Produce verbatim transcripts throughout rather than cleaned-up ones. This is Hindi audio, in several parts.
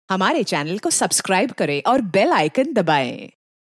हमारे चैनल को सब्सक्राइब करें और बेल आइकन दबाएं।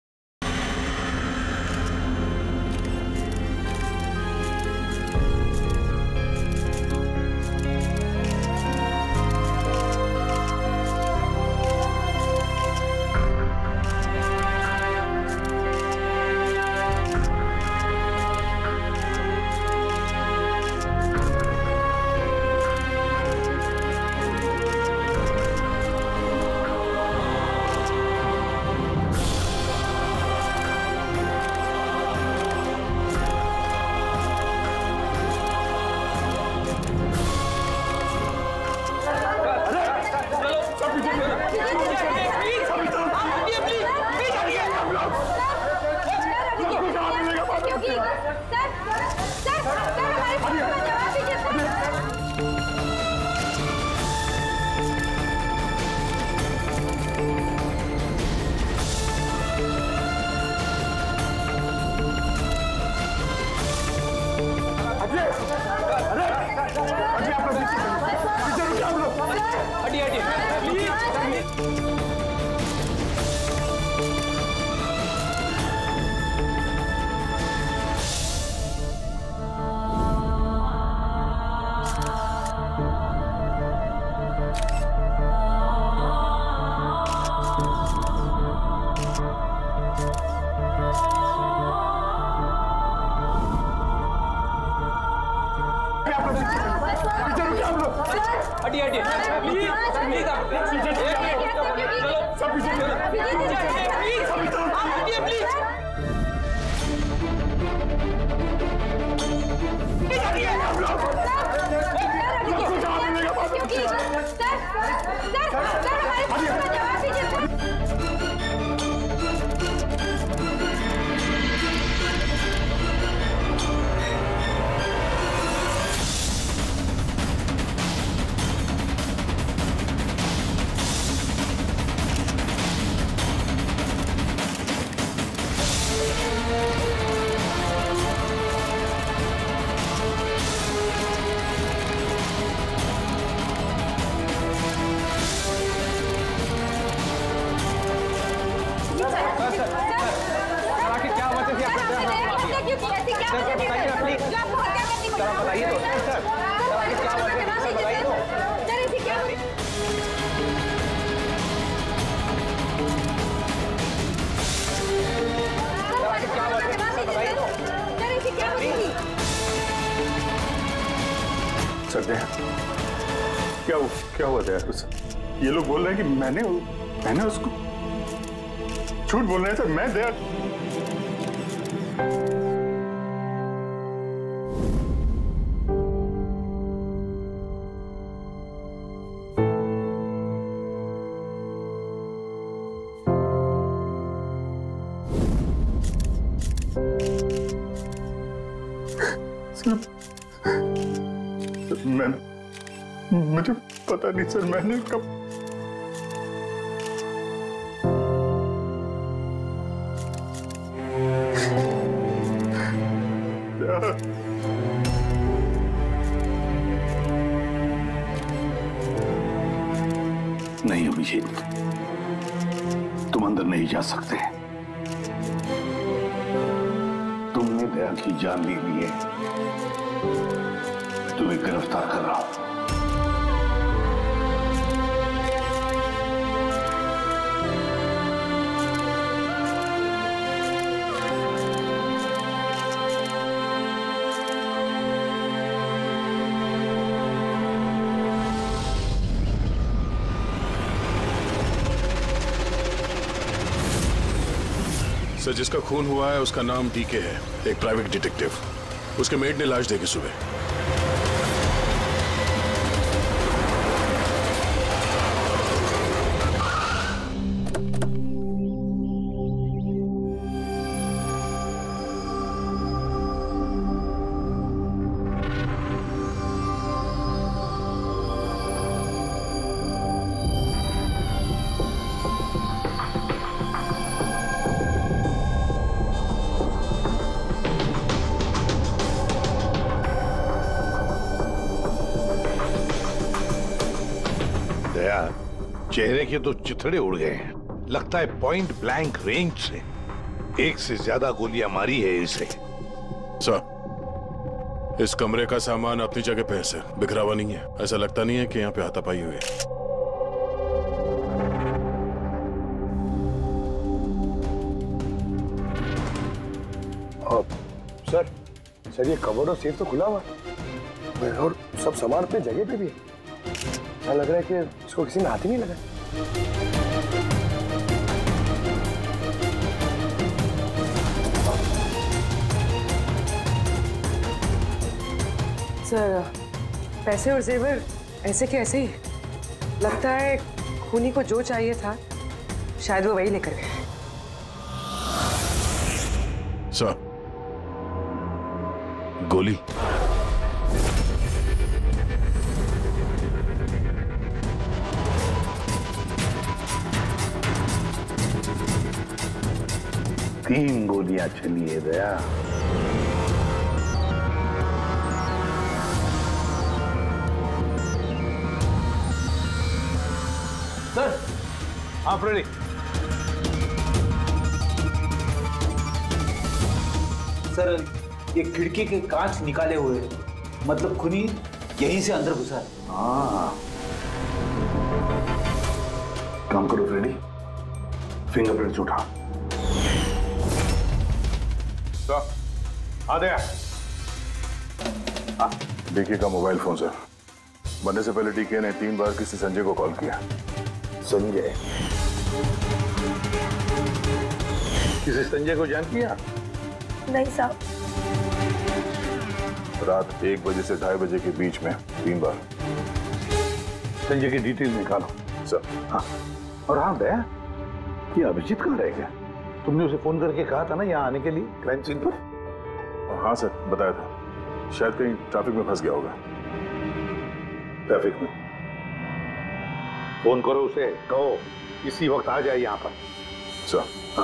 हटिए हटिए प्लीज प्लीज आप पीछे चलो सब पीछे चलो प्लीज आप हटिए प्लीज हटिए आप लोग कुछ आप मिलेगा बात क्योंकि सर सर सर हमारे प्रश्न का जवाब दीजिए सर दया क्या क्या हुआ दया उस ये लोग बोल रहे हैं कि मैंने मैंने उसको झूठ बोल रहे हैं सर मैं दया मैं मुझे पता नहीं सर मैंने कब नहीं अभिजीत तुम अंदर नहीं जा सकते। तुमने दया की जान ले ली है, तुम्हें गिरफ्तार कर रहा हूं। सर जिसका खून हुआ है उसका नाम डीके है, एक प्राइवेट डिटेक्टिव। उसके मेड ने लाश देखी सुबह। चेहरे के तो चिथड़े उड़ गए हैं। लगता है पॉइंट ब्लैंक रेंज से एक से ज्यादा गोलियां मारी है इसे। सर, इस कमरे का सामान अपनी जगह पे है सर, बिखरा हुआ नहीं है। ऐसा लगता नहीं है कि यहाँ पे हाथापाई हुई है। सर सर ये कबर्ड और सेफ तो खुला हुआ है और सब सामान अपनी जगह पे भी है। ऐसा लग रहा है कि इसको किसी ने हाथ ही नहीं लगाया। सर, पैसे और जेवर ऐसे के ऐसे ही। लगता है खूनी को जो चाहिए था शायद वो वही लेकर गए। सर, गोली। तीन गोलियां चली है दया। सर, आप रेडी? सर, ये खिड़की के कांच निकाले हुए हैं, मतलब खूनी यहीं से अंदर घुसा है। हाँ, काम करो रेडी, फिंगरप्रिंट्स उठा। तो आ गया। डीके का मोबाइल फोन सर। बनने से पहले डीके ने तीन बार किसी संजय को कॉल किया। संजय? किसी संजय को जान किया? नहीं साहब। रात एक बजे से ढाई बजे के बीच में तीन बार। संजय की डिटेल निकालो सर। हाँ, और हाँ दया, ये अभिजीत कहाँ रह गया? तुमने उसे फोन करके कहा था ना यहाँ आने के लिए क्राइम सीन पर? हाँ सर, बताया था। शायद कहीं ट्रैफिक में फंस गया होगा। ट्रैफिक में? फोन करो उसे, कहो इसी वक्त आ जाए यहाँ पर। सर। हाँ।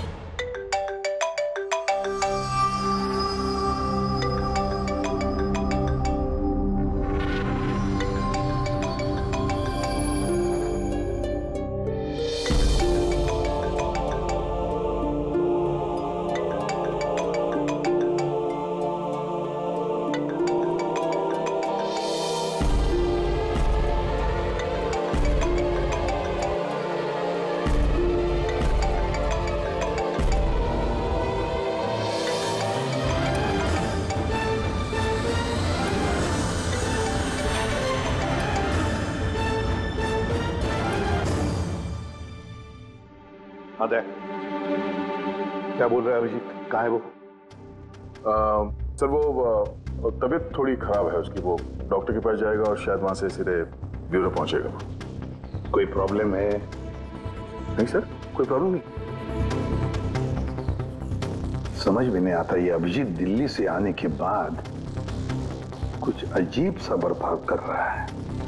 अदय, क्या बोल रहा है अभिजीत? कहाँ है वो? आ, सर वो तबीयत थोड़ी खराब है उसकी। वो डॉक्टर के पास जाएगा और शायद वहां से सीधे ब्यूरो पहुंचेगा। कोई प्रॉब्लम है? नहीं सर, कोई प्रॉब्लम नहीं। समझ में नहीं आता, ये अभिजीत दिल्ली से आने के बाद कुछ अजीब सा बर्ताव कर रहा है।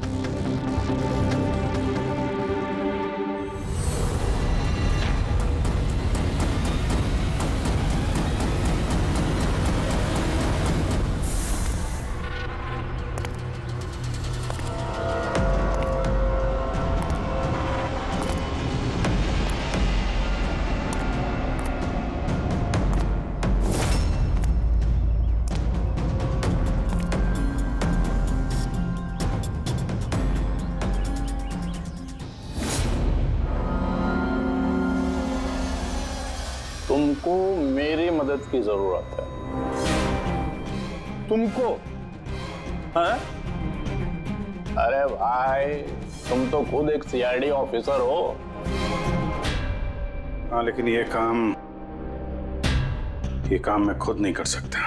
तुमको मेरी मदद की जरूरत है। तुमको? हाँ? अरे भाई, तुम तो खुद एक सीआईडी ऑफिसर हो। हाँ, लेकिन ये काम ये काम मैं खुद नहीं कर सकता।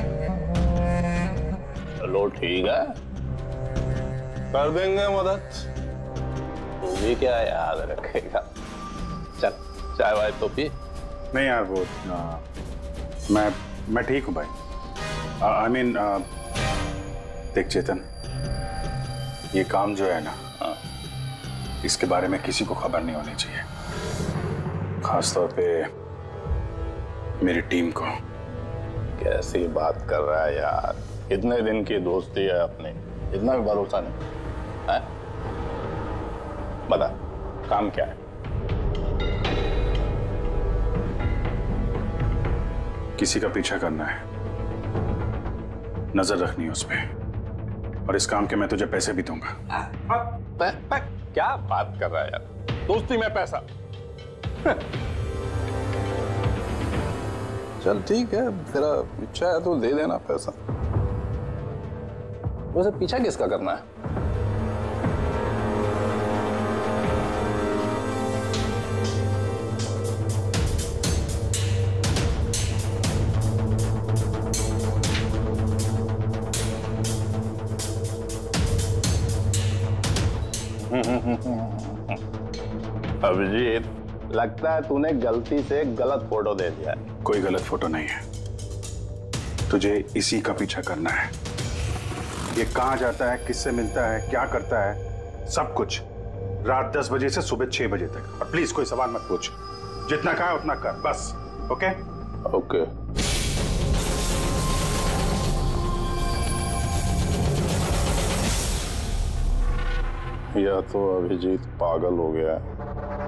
चलो ठीक है, कर देंगे मदद। तू भी क्या याद रखेगा? चल चाय वाय तो पी। नहीं यार, वो आ, मैं मैं ठीक हूँ भाई। आई मीन देख चेतन, ये काम जो है ना, हाँ। इसके बारे में किसी को खबर नहीं होनी चाहिए, खासतौर पे मेरी टीम को। कैसी बात कर रहा है यार? कितने दिन की दोस्ती है अपनी, इतना भी भरोसा नहीं है? बता काम क्या है? किसी का पीछा करना है, नजर रखनी है उस पे, और इस काम के मैं तुझे पैसे भी दूंगा। पै, पै, क्या बात कर रहा है यार? दोस्ती में पैसा? चल ठीक है, तेरा इच्छा है तो दे देना पैसा। वैसे पीछा किसका करना है? अभिजीत, लगता है तूने गलती से गलत फोटो दे दिया है। कोई गलत फोटो नहीं है, तुझे इसी का पीछा करना है। ये कहाँ जाता है, किससे मिलता है, क्या करता है, सब कुछ रात दस बजे से सुबह छह बजे तक। और प्लीज कोई सवाल मत पूछ, जितना कहा उतना कर बस। Okay okay. या तो अभिजीत पागल हो गया है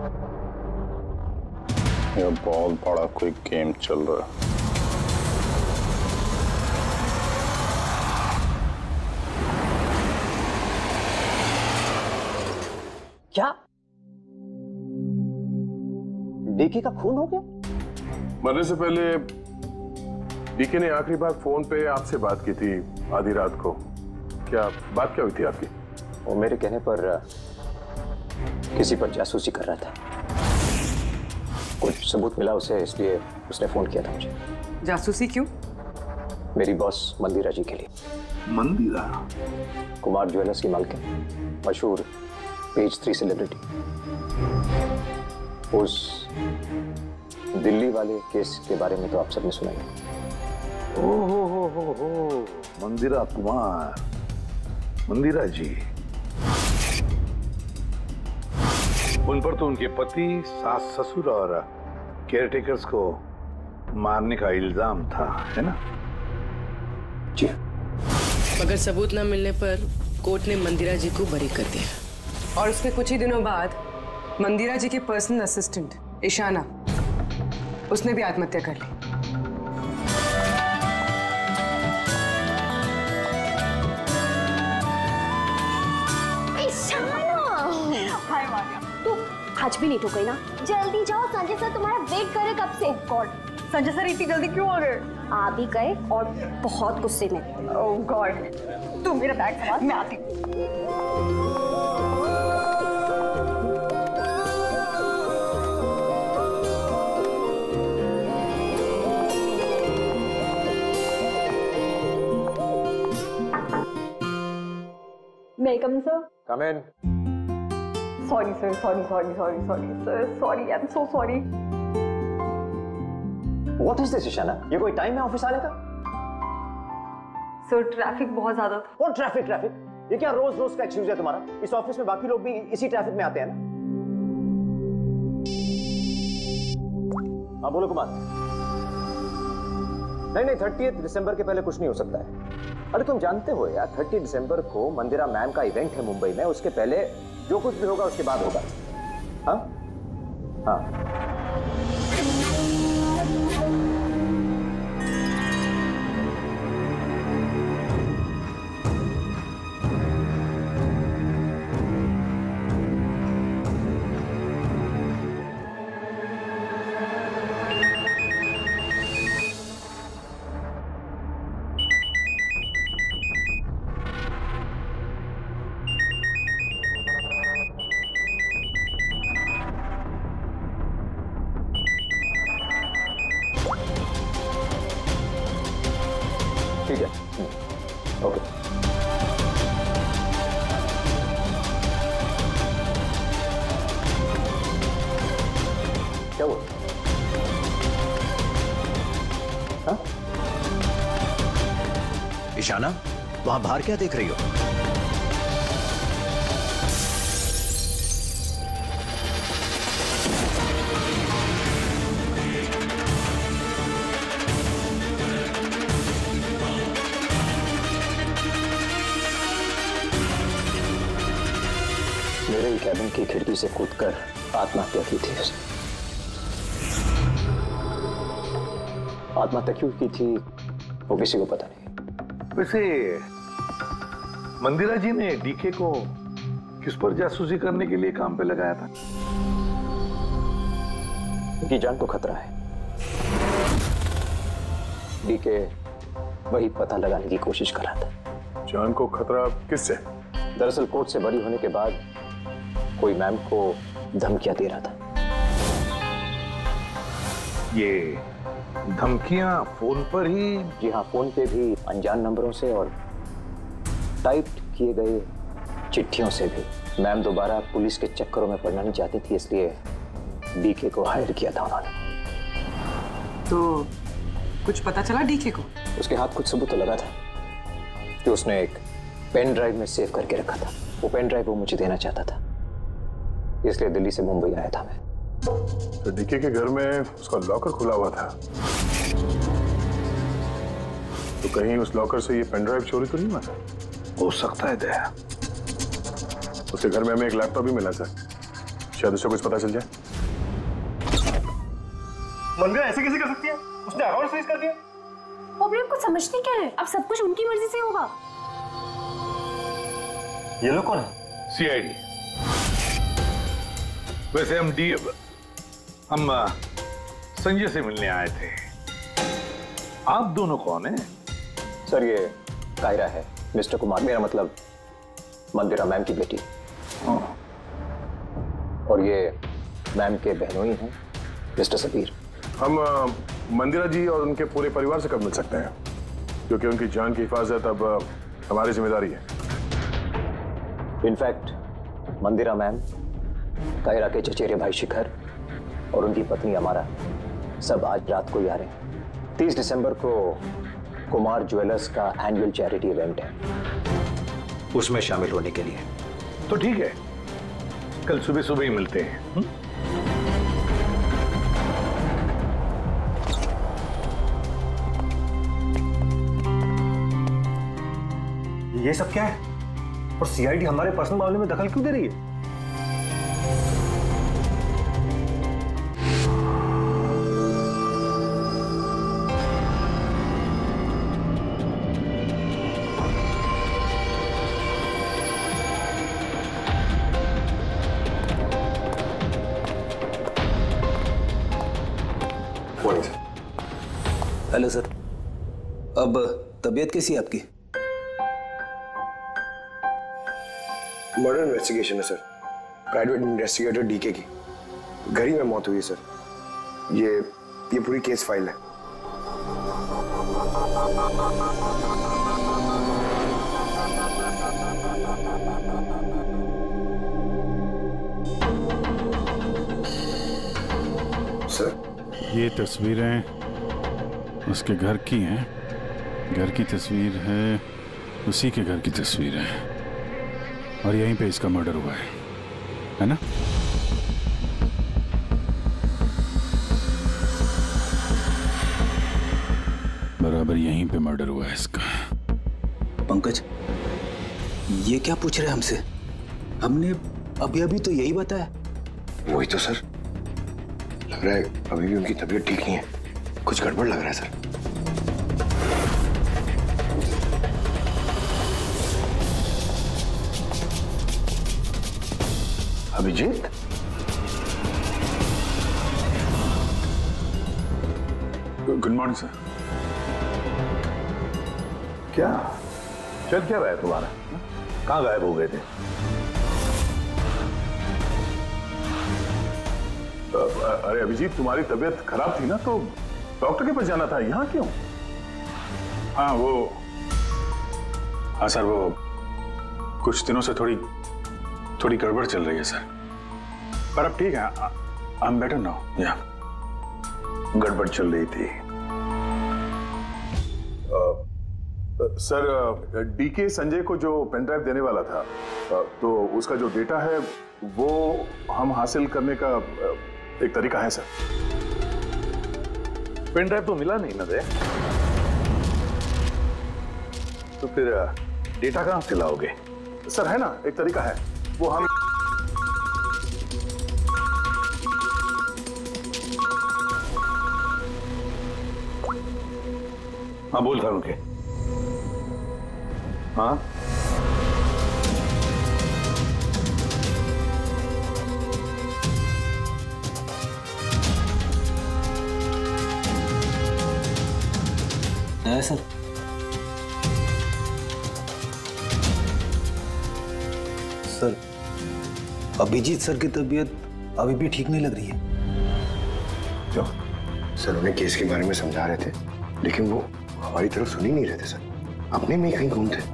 या बहुत बड़ा कोई गेम चल रहा है। क्या डीके का खून हो गया? मरने से पहले डीके ने आखिरी बार फोन पे आपसे बात की थी आधी रात को। क्या बात क्या हुई थी आपकी? वो मेरे कहने पर किसी पर जासूसी कर रहा था। कुछ सबूत मिला उसे, इसलिए उसने फोन किया था मुझे। जासूसी क्यों? मेरी बॉस मंदिरा जी के लिए। मंदिरा? कुमार ज्वेलर्स की मालकिन, मशहूर पेज थ्री सेलिब्रिटी। उस दिल्ली वाले केस के बारे में तो आप सबने सुना ही। ओ हो हो हो हो मंदिरा कुमार, मंदिरा जी। उन पर तो उनके पति, सास ससुर और केयरटेकर्स को मारने का इल्जाम था, है ना? जी। मगर सबूत न मिलने पर कोर्ट ने मंदिरा जी को बरी कर दिया। और उसके कुछ ही दिनों बाद मंदिरा जी की पर्सनल असिस्टेंट ईशाना, उसने भी आत्महत्या कर ली। आज भी नहीं ठुक गई ना? जल्दी जाओ, संजय सर तुम्हारा वेट करे कब से। गॉड, संजय सर इतनी जल्दी क्यों आ गए? आ भी गए और बहुत गुस्से में। ओह गॉड, तुम मेरा बैग संभाल, मैं आती हूँ। May I come in, sir? Come in. Sorry, sir. Sorry, sorry, sorry, sorry, sir. Sorry, I'm so sorry. What is this, Ishana? ये कोई टाइम है ऑफिस आने का? सर ट्रैफिक बहुत ज्यादा था। कौन ट्रैफिक ट्रैफिक? ये क्या रोज रोज का एक्सक्यूज है तुम्हारा? इस ऑफिस में बाकी लोग भी इसी ट्रैफिक में आते हैं ना? हाँ बोलो कुमार। नहीं नहीं, थर्टीएथ दिसंबर के पहले कुछ नहीं हो सकता है। अरे तुम जानते हो यार, थर्टी दिसंबर को मंदिरा मैम का इवेंट है मुंबई में। उसके पहले जो कुछ भी होगा उसके बाद होगा। हाँ हाँ। ठीक है, ओके। क्या हुआ? हाँ? ईशाना, वहां बाहर क्या देख रही हो? मेरे कैबिन की खिड़की से कूदकर आत्महत्या की थी उसने। आत्महत्या क्यों की थी वो किसी को पता नहीं। वैसे मंदिरा जी ने डीके को किस पर जासूसी करने के लिए काम पे लगाया था? उनकी जान को खतरा है। डीके वही पता लगाने की कोशिश कर रहा था। जान को खतरा किससे? दरअसल कोर्ट से बरी होने के बाद कोई मैम को धमकियां दे रहा था। ये धमकियां फोन पर ही? जी हाँ, फोन पे भी, अनजान नंबरों से और टाइप किए गए चिट्ठियों से भी। मैम दोबारा पुलिस के चक्करों में पड़ना नहीं चाहती थी, इसलिए डीके को हायर किया था उन्होंने। तो कुछ पता चला डीके को? उसके हाथ कुछ सबूत तो लगा था कि उसने एक पेन ड्राइव में सेव करके रखा था। वो पेन ड्राइव वो मुझे देना चाहता था, इसलिए दिल्ली से मुंबई आया था मैं। तो डीके के घर में उसका लॉकर खुला हुआ था, तो कहीं उस लॉकर से ये पेन ड्राइव चोरी तो नहीं हुआ था? हो सकता है दया। उसके घर में हमें एक लैपटॉप भी मिला सर, शायद उससे कुछ पता चल जाए। मंदिरा ऐसे कैसे कर सकती है? उसने अकाउंट फ्रीज कर दिया। वो भी आपको समझते क्या है? अब सब कुछ उनकी मर्जी से होगा। ये लोग कौन है? सीआईडी। वैसे हम डी हम संजय से मिलने आए थे। आप दोनों कौन हैं? सर ये कायरा है, मिस्टर कुमार, मेरा मतलब मंदिरा मैम की बेटी। और ये मैम के बहनोई हैं, मिस्टर सबीर। हम मंदिरा जी और उनके पूरे परिवार से कब मिल सकते हैं? क्योंकि उनकी जान की हिफाजत अब हमारी जिम्मेदारी है। इनफैक्ट मंदिरा मैम, कायरा के चचेरे भाई शिखर और उनकी पत्नी अमारा सब आज रात को ही आ रहे हैं। तीस दिसंबर को कुमार ज्वेलर्स का एनुअल चैरिटी इवेंट है, उसमें शामिल होने के लिए। तो ठीक है, कल सुबह सुबह ही मिलते हैं। हुँ? ये सब क्या है? और सीआईडी हमारे पर्सनल मामले में दखल क्यों दे रही है? हेलो सर, अब तबीयत कैसी है आपकी? मर्डर इन्वेस्टिगेशन है सर, प्राइवेट इन्वेस्टिगेटर डीके की घर ही में मौत हुई है सर। ये ये पूरी केस फाइल है। सर ये तस्वीरें उसके घर की हैं, घर की तस्वीर है, उसी के घर की तस्वीर है, और यहीं पे इसका मर्डर हुआ है, है ना? बराबर यहीं पे मर्डर हुआ है इसका। पंकज, ये क्या पूछ रहे हैं हमसे? हमने अभी अभी तो यही बताया। वही तो सर, लग रहा है अभी भी उनकी तबीयत ठीक नहीं है, कुछ गड़बड़ लग रहा है sir. Abhijeet, good morning sir. क्या चल क्या रहा है तुम्हारा? कहाँ गायब हो गए थे? अरे अभिजीत, तुम्हारी तबीयत खराब थी ना, तो डॉक्टर के पास जाना था, यहाँ क्यों? हाँ वो हाँ सर, वो कुछ दिनों से थोड़ी थोड़ी गड़बड़ चल रही है सर, पर अब ठीक है, आई एम बेटर नाउ। या गड़बड़ चल रही थी। सर, डीके संजय को जो पेन ड्राइव देने वाला था, तो उसका जो डेटा है वो हम हासिल करने का एक तरीका है सर। पेन ड्राइव तो मिला नहीं ना दे, तो फिर डेटा कहां से लाओगे? सर है ना, एक तरीका है, वो हम हाँ बोल करूं के? हाँ है सर। सर अभिजीत सर की तबीयत अभी भी ठीक नहीं लग रही है। क्यों? सर उन्हें केस के बारे में समझा रहे थे, लेकिन वो हमारी तरफ सुन ही नहीं रहे थे सर, अपने में ही कहीं गुम थे।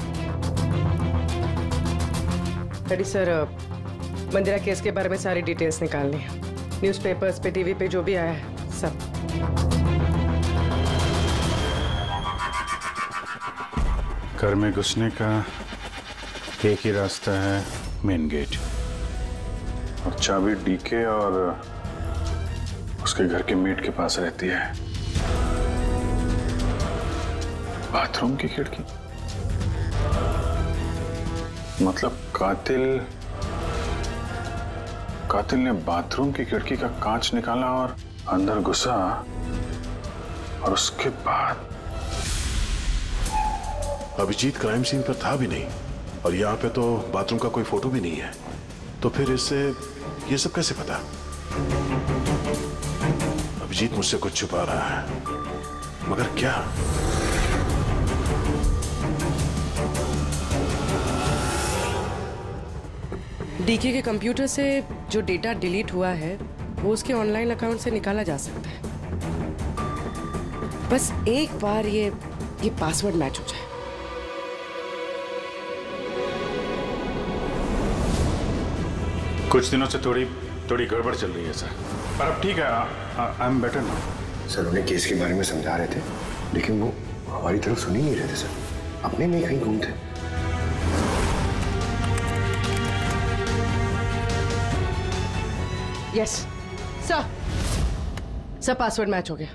डैडी सर, मंदिरा केस के बारे में सारी डिटेल्स निकालनी है। न्यूज़पेपर्स पे, टीवी पे जो भी आया है सब। घर में घुसने का एक ही रास्ता है, मेन गेट, और चाबी डीके और उसके घर के मेट के पास रहती है। बाथरूम की खिड़की, मतलब कातिल कातिल ने बाथरूम की खिड़की का कांच निकाला और अंदर घुसा, और उसके बाद अभिजीत क्राइम सीन पर था भी नहीं, और यहाँ पे तो बाथरूम का कोई फोटो भी नहीं है, तो फिर इससे ये सब कैसे पता? अभिजीत मुझसे कुछ छुपा रहा है, मगर क्या? डीके के कंप्यूटर से जो डेटा डिलीट हुआ है वो उसके ऑनलाइन अकाउंट से निकाला जा सकता है। बस एक बार ये ये पासवर्ड मैच हो जाए। कुछ दिनों से थोड़ी थोड़ी गड़बड़ चल रही है सर, पर अब ठीक है, I am better now. Sir उन्हें केस के बारे में समझा रहे थे, लेकिन वो हमारी तरफ सुन ही नहीं रहे थे सर, अपने में ही कहीं गुम थे। Yes sir, sir password match हो गया।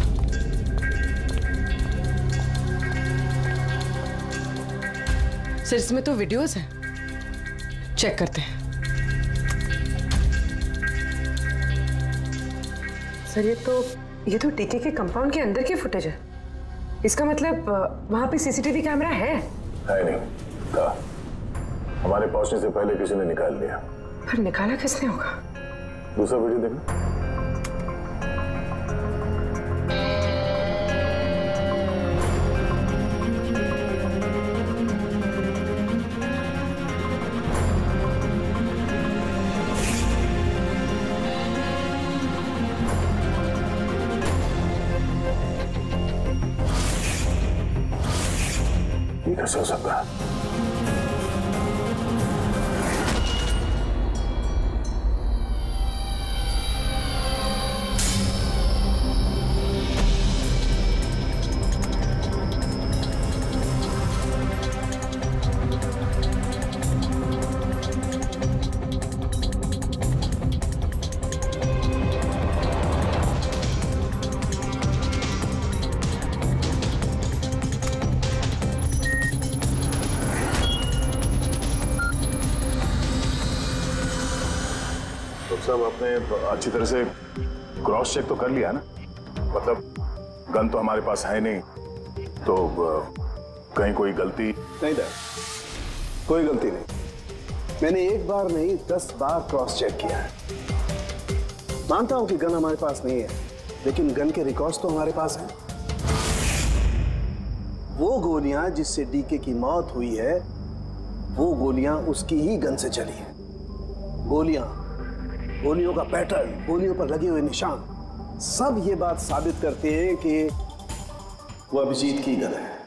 सर इसमें तो वीडियोस हैं, चेक करते हैं। सर ये तो ये तो डीके के कंपाउंड के अंदर की फुटेज है। इसका मतलब वहां पे सीसीटीवी कैमरा है? है नहीं था, हमारे पहुंचने से पहले किसी ने निकाल लिया। पर निकाला किसने होगा? दूसरा वीडियो देखना। ये कैसे हो सकता है? सब आपने अच्छी तरह से क्रॉस चेक तो कर लिया ना? मतलब गन तो हमारे पास है नहीं, तो कहीं कोई गलती नहीं था? कोई गलती नहीं। मैंने एक बार नहीं दस बार क्रॉस चेक किया है। मानता हूं कि गन हमारे पास नहीं है, लेकिन गन के रिकॉर्ड्स तो हमारे पास हैं। वो गोलियां जिससे डीके की मौत हुई है, वो गोलियां उसकी ही गन से चली है। गोलियां, गोलियों का पैटर्न, गोलियों पर लगे हुए निशान, सब ये बात साबित करते हैं कि वो अभिजीत की गन है।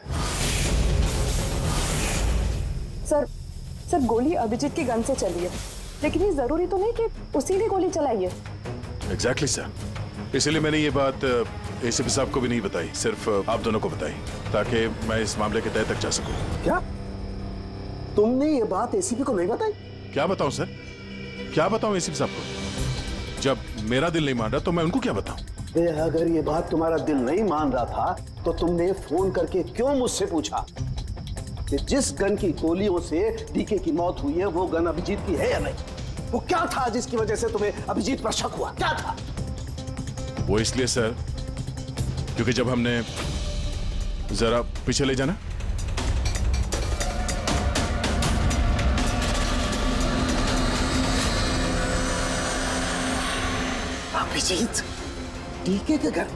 सर सर गोली अभिजीत की गन से चली है, लेकिन ये जरूरी तो नहीं कि उसी ने गोली चलाई है। एग्जैक्टली सर, इसलिए मैंने ये बात एसीपी साहब को भी नहीं बताई, सिर्फ आप दोनों को बताई, ताकि मैं इस मामले के तह तक जा सकूं। क्या तुमने ये बात एसीपी को नहीं बताई? क्या बताऊं सर, क्या बताऊं एसीपी साहब को? जब मेरा दिल नहीं मान रहा तो मैं उनको क्या बताऊं? अगर ये बात तुम्हारा दिल नहीं मान रहा था तो तुमने फोन करके क्यों मुझसे पूछा कि जिस गन की गोलियों से डीके की मौत हुई है वो गन अभिजीत की है या नहीं? वो क्या था जिसकी वजह से तुम्हें अभिजीत पर शक हुआ? क्या था वो? इसलिए सर क्योंकि जब हमने जरा पीछे ले जाना। अभिजीत डीके के घर में।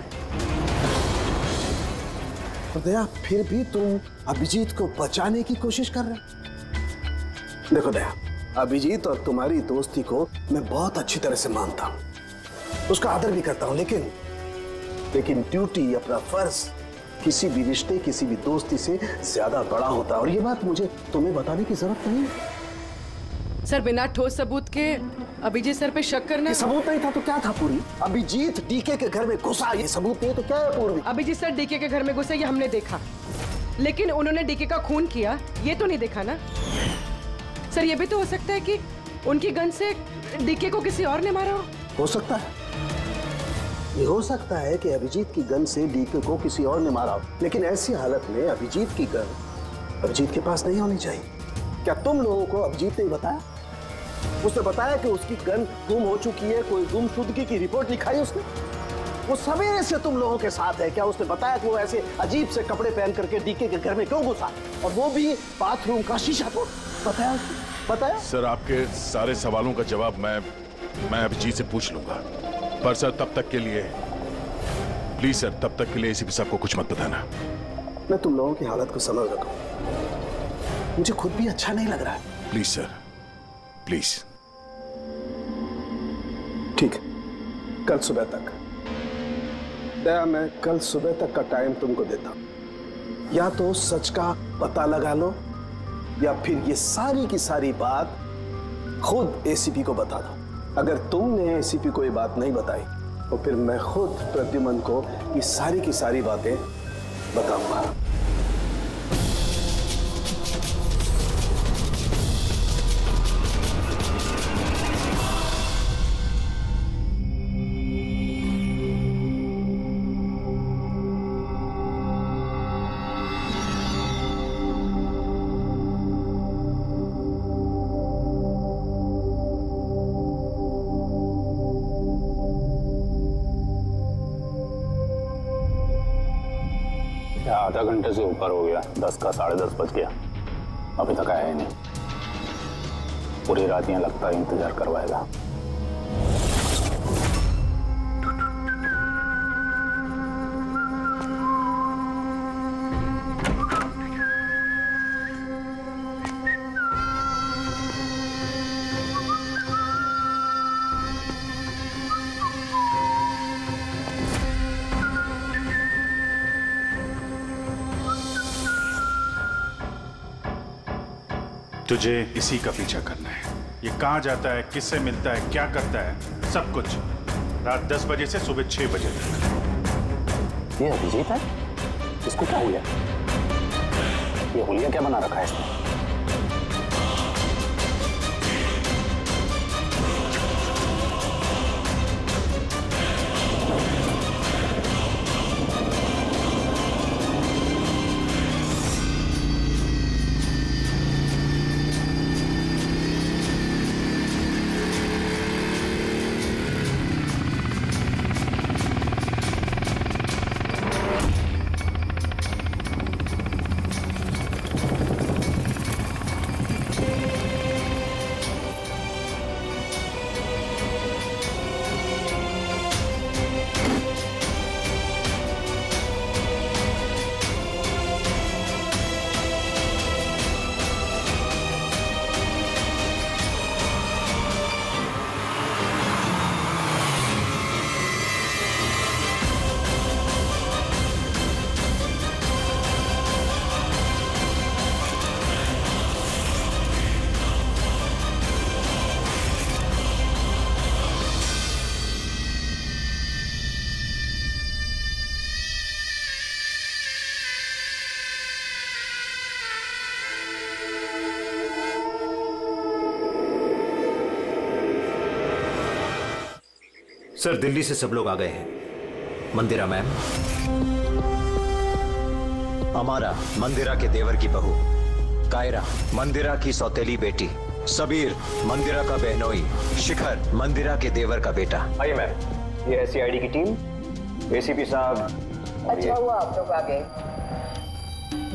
दया, फिर भी तुम अभिजीत को बचाने की कोशिश कर रहे। देखो दया, अभिजीत और तुम्हारी दोस्ती को मैं बहुत अच्छी तरह से मानता हूं, उसका आदर भी करता हूं, लेकिन लेकिन ड्यूटी, अपना फर्ज किसी भी रिश्ते, किसी भी दोस्ती से ज्यादा बड़ा होता है, और ये बात मुझे तुम्हें बताने की जरूरत नहीं है। सर, बिना ठोस सबूत के अभिजीत सर पे शक करना। ये सबूत नहीं था तो क्या था पूरी? अभिजीत डीके के घर में घुसा, ये सबूत नहीं तो क्या है पूरी? अभिजीत सर डीके के घर में घुसे, ये हमने देखा, लेकिन उन्होंने डीके का खून किया ये तो नहीं देखा ना। सर, ये भी तो हो सकता है कि उनकी गन से डीके को किसी और ने मारा हो। हो सकता है, ये हो सकता है कि अभिजीत की गन से डीके को किसी और ने मारा हो, लेकिन ऐसी हालत में अभिजीत की गन अभिजीत के पास नहीं होनी चाहिए। क्या तुम लोगों को अभिजीत ने बताया? उसने बताया कि उसकी गन गुम हो चुकी है, कोई गुमशुदगी की रिपोर्ट लिखाई उसने? वो सवेरे से तुम लोगों के साथ है, क्या उसने बताया कि वो ऐसे अजीब से कपड़े पहन करके डीके के घर में क्यों घुसा, और वो भी बाथरूम का शीशा तोड़? बताया उसने? बताया? सर, आपके सारे सवालों का जवाब मैं मैं अभिजीत से पूछ लूंगा, पर सर तब तक के लिए प्लीज सर तब तक के लिए एसीपी साहब को कुछ मत बताना। मैं तुम लोगों की हालत को समझ रहा हूं, मुझे खुद भी अच्छा नहीं लग रहा है। Please sir, please. ठीक है, कल सुबह तक दया, मैं कल सुबह तक का टाइम तुमको देता हूं। या तो सच का पता लगा लो, या फिर ये सारी की सारी बात खुद एसीपी को बता दो। अगर तुमने एसीपी को ये बात नहीं बताई तो फिर मैं खुद प्रद्युमन को ये सारी की सारी बातें बताऊंगा। आधा घंटे से ऊपर हो गया, दस का साढ़े दस बज गया, अभी तक आया ही नहीं। पूरी रात यहाँ लगता है इंतजार करवाएगा। तुझे इसी का पीछा करना है। ये कहाँ जाता है, किससे मिलता है, क्या करता है, सब कुछ रात दस बजे से सुबह छह बजे तक। ये अभिजीत है? इसको क्या हुआ? ये हुलिया क्या बना रखा है इसने? सर, दिल्ली से सब लोग आ गए हैं। मंदिरा मैम, अमारा मंदिरा के देवर की बहू, कायरा मंदिरा की सौतेली बेटी, सबीर मंदिरा का बहनोई, शिखर मंदिरा के देवर का बेटा। आइए मैम, ये है सीआईडी की टीम, एसीपी साहब। अच्छा हुआ आप लोग आ गए।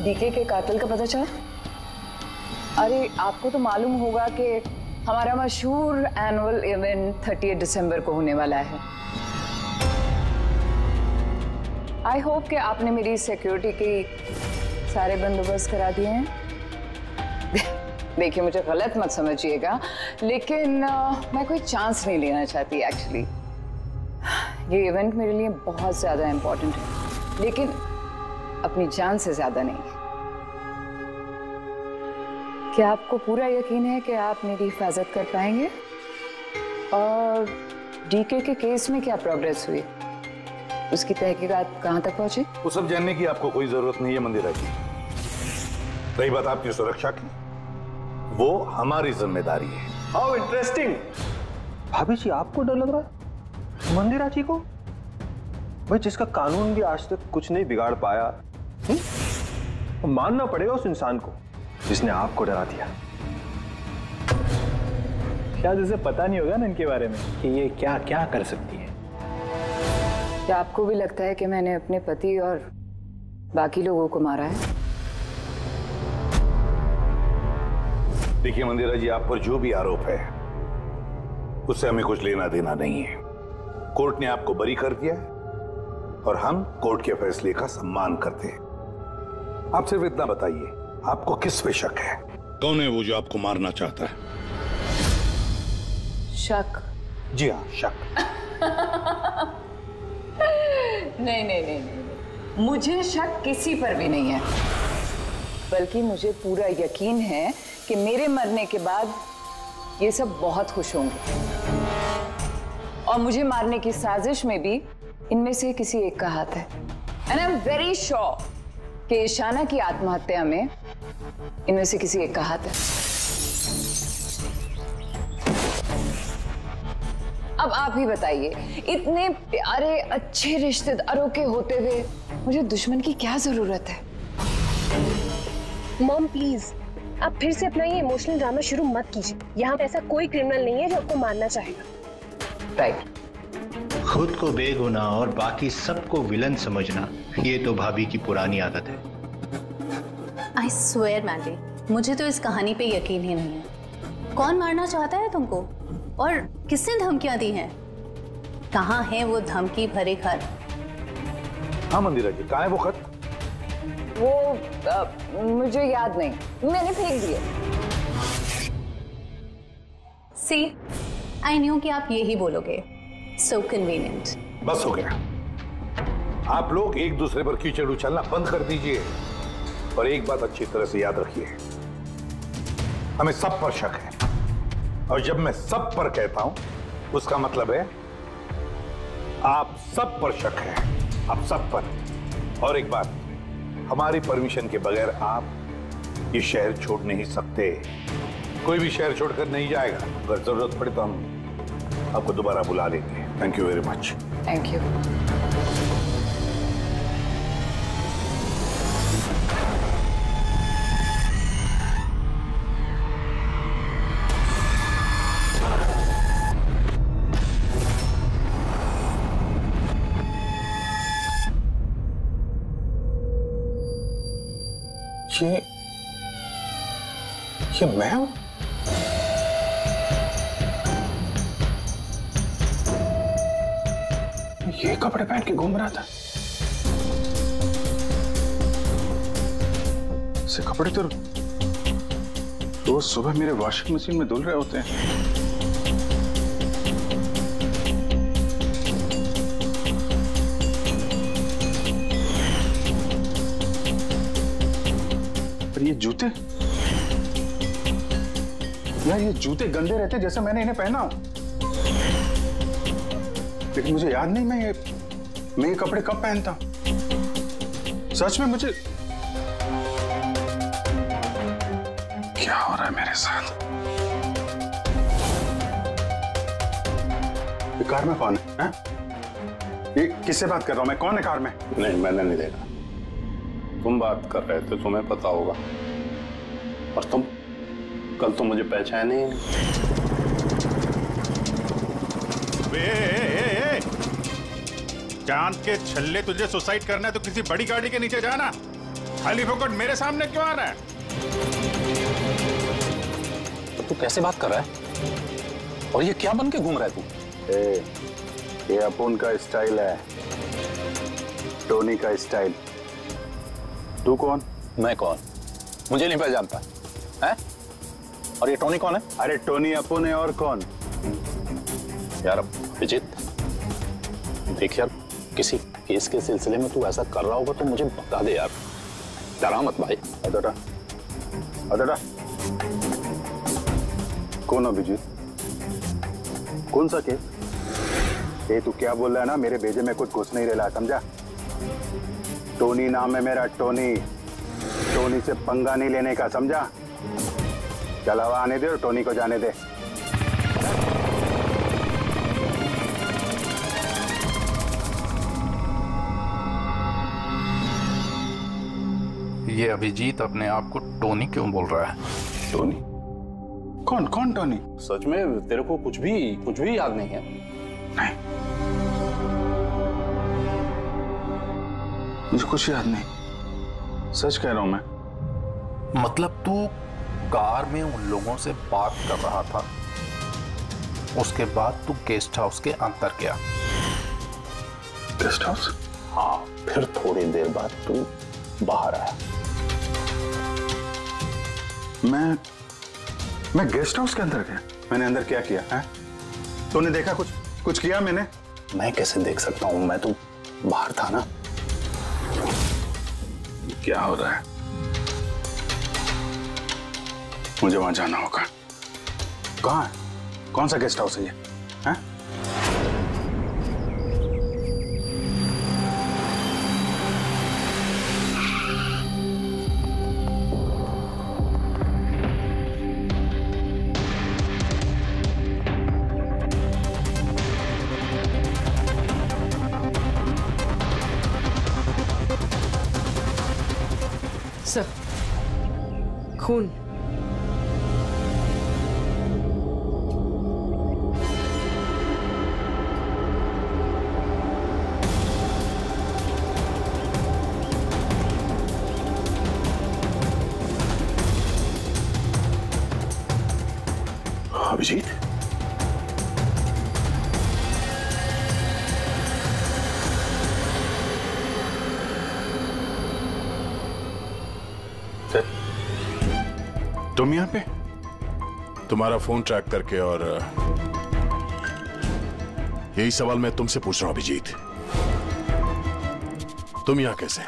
डीके के कातिल का पता चला? अरे आपको तो मालूम होगा कि हमारा मशहूर एनुअल इवेंट तीस दिसंबर को होने वाला है। आई होप कि आपने मेरी सिक्योरिटी के सारे बंदोबस्त करा दिए हैं। देखिए मुझे गलत मत समझिएगा, लेकिन uh, मैं कोई चांस नहीं लेना चाहती एक्चुअली। ये इवेंट मेरे लिए बहुत ज्यादा इम्पोर्टेंट है, लेकिन अपनी जान से ज्यादा नहीं है। क्या आपको पूरा यकीन है कि आप मेरी हिफाजत कर पाएंगे? और डीके के केस में क्या प्रोग्रेस हुई? उसकी तहकीकात कहां तक पहुंची? वो सब जानने की आपको कोई जरूरत नहीं है मंदिरा जी। रही बात आपकी सुरक्षा की, वो हमारी जिम्मेदारी है। How interesting. भाभी जी आपको डर लग रहा है मंदिरा जी को? भाई जिसका कानून भी आज तक कुछ नहीं बिगाड़ पाया, तो मानना पड़ेगा उस इंसान को जिसने आपको डरा दिया। शायद उसे पता नहीं होगा ना इनके बारे में कि ये क्या क्या कर सकती है। क्या आपको भी लगता है कि मैंने अपने पति और बाकी लोगों को मारा है? देखिए मंदिरा जी, आप पर जो भी आरोप है उससे हमें कुछ लेना देना नहीं है। कोर्ट ने आपको बरी कर दिया है और हम कोर्ट के फैसले का सम्मान करते हैं। आप सिर्फ इतना बताइए, आपको किस पे शक है? कौन है वो जो आपको मारना चाहता है? शक? जी हाँ, शक। नहीं नहीं नहीं नहीं, मुझे शक किसी पर भी नहीं है, बल्कि मुझे पूरा यकीन है कि मेरे मरने के बाद ये सब बहुत खुश होंगे और मुझे मारने की साजिश में भी इनमें से किसी एक का हाथ है। And I am very sure कि ईशाना की आत्महत्या में इनमें से किसी एक का हाथ है। अब आप ही बताइए, इतने प्यारे अच्छे रिश्तेदारों के होते हुए मुझे दुश्मन की क्या जरूरत है? मॉम प्लीज, आप फिर से अपना ये इमोशनल ड्रामा शुरू मत कीजिए। यहाँ पे ऐसा कोई क्रिमिनल नहीं है जो आपको मारना चाहेगा। राइट। खुद को बेगुनाह और बाकी सबको विलन समझना, ये तो भाभी की पुरानी आदत है। आई स्वेयर मैंडी, मुझे तो इस कहानी पे यकीन ही नहीं है। कौन मारना चाहता है तुमको और किसने धमकियां दी हैं? कहाँ है वो धमकी भरे खत? हाँ मंदिरा जी, कहाँ है वो खत? वो आ, मुझे याद नहीं, मैंने फेंक दिए। सी, आई न्यू कि आप यही बोलोगे। So convenient. बस हो गया। आप लोग एक दूसरे पर कीचड़ उछलना बंद कर दीजिए और एक बात अच्छी तरह से याद रखिए, हमें सब पर शक है और जब मैं सब पर कहता हूं उसका मतलब है आप सब पर शक है, आप सब पर। और एक बात, हमारी परमिशन के बगैर आप ये शहर छोड़ नहीं सकते। कोई भी शहर छोड़कर नहीं जाएगा। अगर जरूरत पड़े तो हम आपको दोबारा बुला लेंगे। Thank you very much. Thank you. ये ये मैं हूं? ये कपड़े पहन के घूम रहा था। ऐसे कपड़े तो रोज सुबह मेरे वॉशिंग मशीन में धुल रहे होते हैं। पर ये जूते, यार ये जूते गंदे रहते जैसे मैंने इन्हें पहना हो। लेकिन मुझे याद नहीं मैं ये मैं ये कपड़े कब पहनता। सच में मुझे क्या हो रहा है मेरे साथ? ये कार में कौन है, है? ये किससे बात कर रहा हूं मैं? कौन है कार में? नहीं, मैंने नहीं देखा। तुम बात कर रहे थे, तुम्हें पता होगा। और तुम कल तो मुझे पहचाने ही नहीं। चांद के छल्ले, तुझे सुसाइड करना है तो किसी बड़ी गाड़ी के नीचे जाना। खाली फोकट मेरे सामने क्यों आ रहा है? तो तू कैसे बात कर रहा है? और ये क्या बन के घूम रहा है तू? ए, ये अपुन का स्टाइल है, टोनी का स्टाइल। तू कौन? मैं कौन? मुझे नहीं पहचानता है? और ये टोनी कौन है? अरे टोनी अपुन है, और कौन? यार अभिजीत, देख यार, किसी केस के सिलसिले में तू ऐसा कर रहा होगा तो मुझे बता दे यार, डरा मत भाई। अदड़ा अदड़ा कौन अभिजीत? कौन सा केस? ये तू क्या बोल रहा है ना, मेरे भेजे में कुछ घुस नहीं रहा, समझा? टोनी नाम है मेरा, टोनी। टोनी से पंगा नहीं लेने का, समझा? चल हवा आने दे और टोनी को जाने दे। ये अभिजीत अपने आप को टोनी क्यों बोल रहा है? टोनी? कौन कौन टोनी? सच में तेरे को कुछ भी कुछ भी याद नहीं है? नहीं, मुझे कुछ याद नहीं, सच कह रहा हूं मैं। मतलब तू कार में उन लोगों से बात कर रहा था, उसके बाद तू गेस्ट हाउस के अंदर गया। Guest house? हाँ, फिर थोड़ी देर बाद तू बाहर आया। मैं मैं गेस्ट हाउस के अंदर गया? मैंने अंदर क्या किया है? तूने देखा कुछ कुछ किया मैंने? मैं कैसे देख सकता हूं, मैं तो बाहर था ना। क्या हो रहा है? मुझे वहां जाना होगा। कहाँ है? कौन सा गेस्ट हाउस है ये? है? सर, खून। अभिजीत, तुम यहाँ पे? तुम्हारा फोन ट्रैक करके, और यही सवाल मैं तुमसे पूछ रहा हूं अभिजीत, तुम यहाँ कैसे?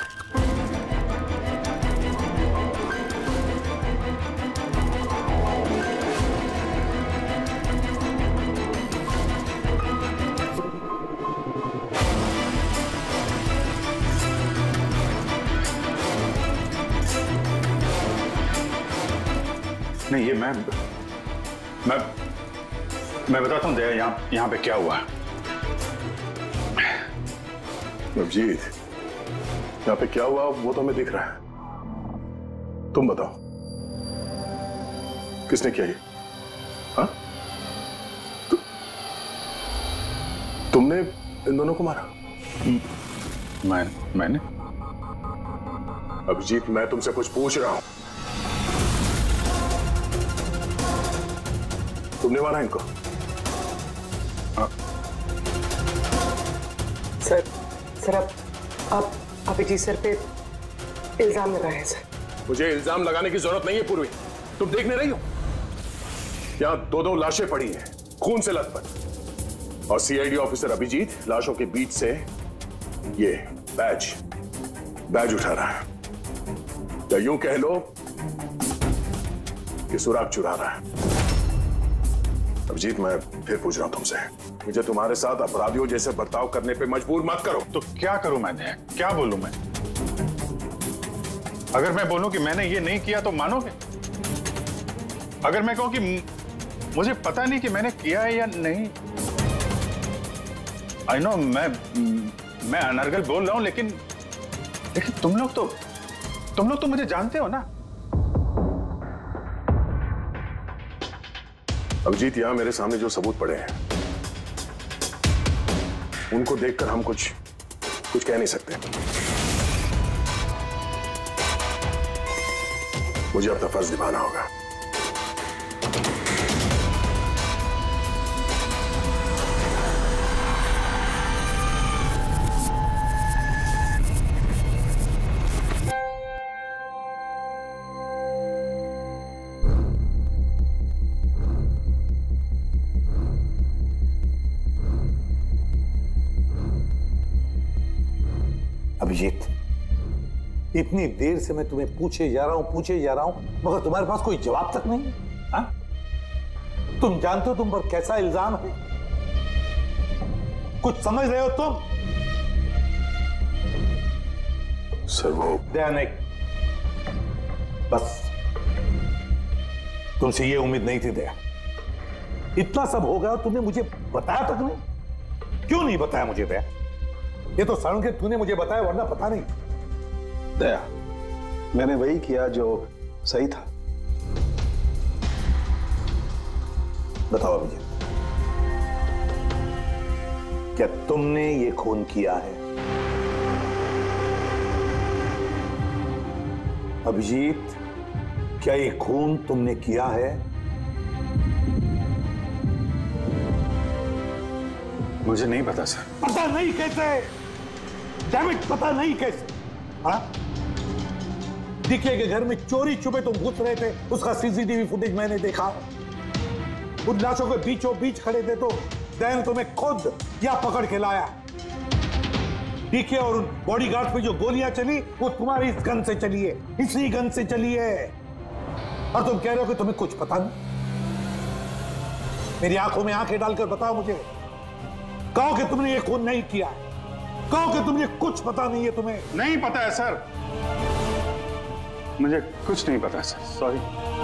नहीं, ये मैं मैं मैं बताता हूँ दया, यहाँ यहाँ पे क्या हुआ। अभिजीत, यहाँ पे क्या हुआ वो तो हमें दिख रहा है, तुम बताओ किसने किया ये? हाँ? तु, तुमने इन दोनों को मारा? मैं मैंने? अभिजीत, मैं तुमसे कुछ पूछ रहा हूं। तुमने मारा इनको? हाँ। सर, सर आप आप अभिजीत सर पे इल्जाम लगाए हैं सर। मुझे इल्जाम लगाने की जरूरत नहीं है पूर्वी, तुम देखने रही हो यहां दो दो लाशें पड़ी हैं, खून से लथपथ, और सीआईडी ऑफिसर अभिजीत लाशों के बीच से ये बैज बैज उठा रहा है, या यूं कह लो कि सुराग चुरा रहा है। अभिजीत, मैं फिर पूछ रहा हूं तुमसे, मुझे तुम्हारे साथ अपराधियों जैसे बर्ताव करने पे मजबूर मत करो। तो क्या करूं मैं? क्या बोलूं मैं? अगर मैं बोलूं कि मैंने ये नहीं किया तो मानोगे? अगर मैं कहूं कि मुझे पता नहीं कि मैंने किया है या नहीं? आई नो, मैं मैं अनर्गल बोल रहा हूं, लेकिन लेकिन तुम लोग तो तुम लोग तो मुझे जानते हो ना। अभिजीत, यहां मेरे सामने जो सबूत पड़े हैं उनको देखकर हम कुछ कुछ कह नहीं सकते। मुझे अपना फर्ज निभाना होगा। अभिजीत, इतनी देर से मैं तुम्हें पूछे जा रहा हूं पूछे जा रहा हूं मगर तुम्हारे पास कोई जवाब तक नहीं है। हाँ? तुम जानते हो तुम पर कैसा इल्जाम है? कुछ समझ रहे हो तुम? सर वो दया नहीं, बस तुमसे ये उम्मीद नहीं थी दया। इतना सब हो गया और तुमने मुझे बताया तक नहीं। क्यों नहीं बताया मुझे दया? ये तो सड़न के तूने मुझे बताया, वरना पता नहीं। दया, मैंने वही किया जो सही था। बताओ अभिजीत, क्या तुमने ये खून किया है? अभिजीत, क्या ये खून तुमने किया है? मुझे नहीं पता सर। पता नहीं कैसे? डैम इट, पता नहीं कैसे? हाँ? डीके के घर में चोरी छुपे तुम घुस रहे थे, उसका सीसीटीवी फुटेज मैंने देखा। उन लाशों के बीचों बीच खड़े थे तो दैन तुम्हें खुद या पकड़ के लाया। डीके और उन बॉडीगार्ड पे जो गोलियां चली वो तुम्हारी इस गन से चली है, इसी गन से चली है। और तुम कह रहे हो कि तुम्हें कुछ पता नहीं। मेरी आंखों में आंखें डालकर बताओ मुझे, कहो कि तुमने ये खून नहीं किया, कहो कि तुमने कुछ पता नहीं है। तुम्हें नहीं पता है सर, मुझे कुछ नहीं पता सर, सॉरी।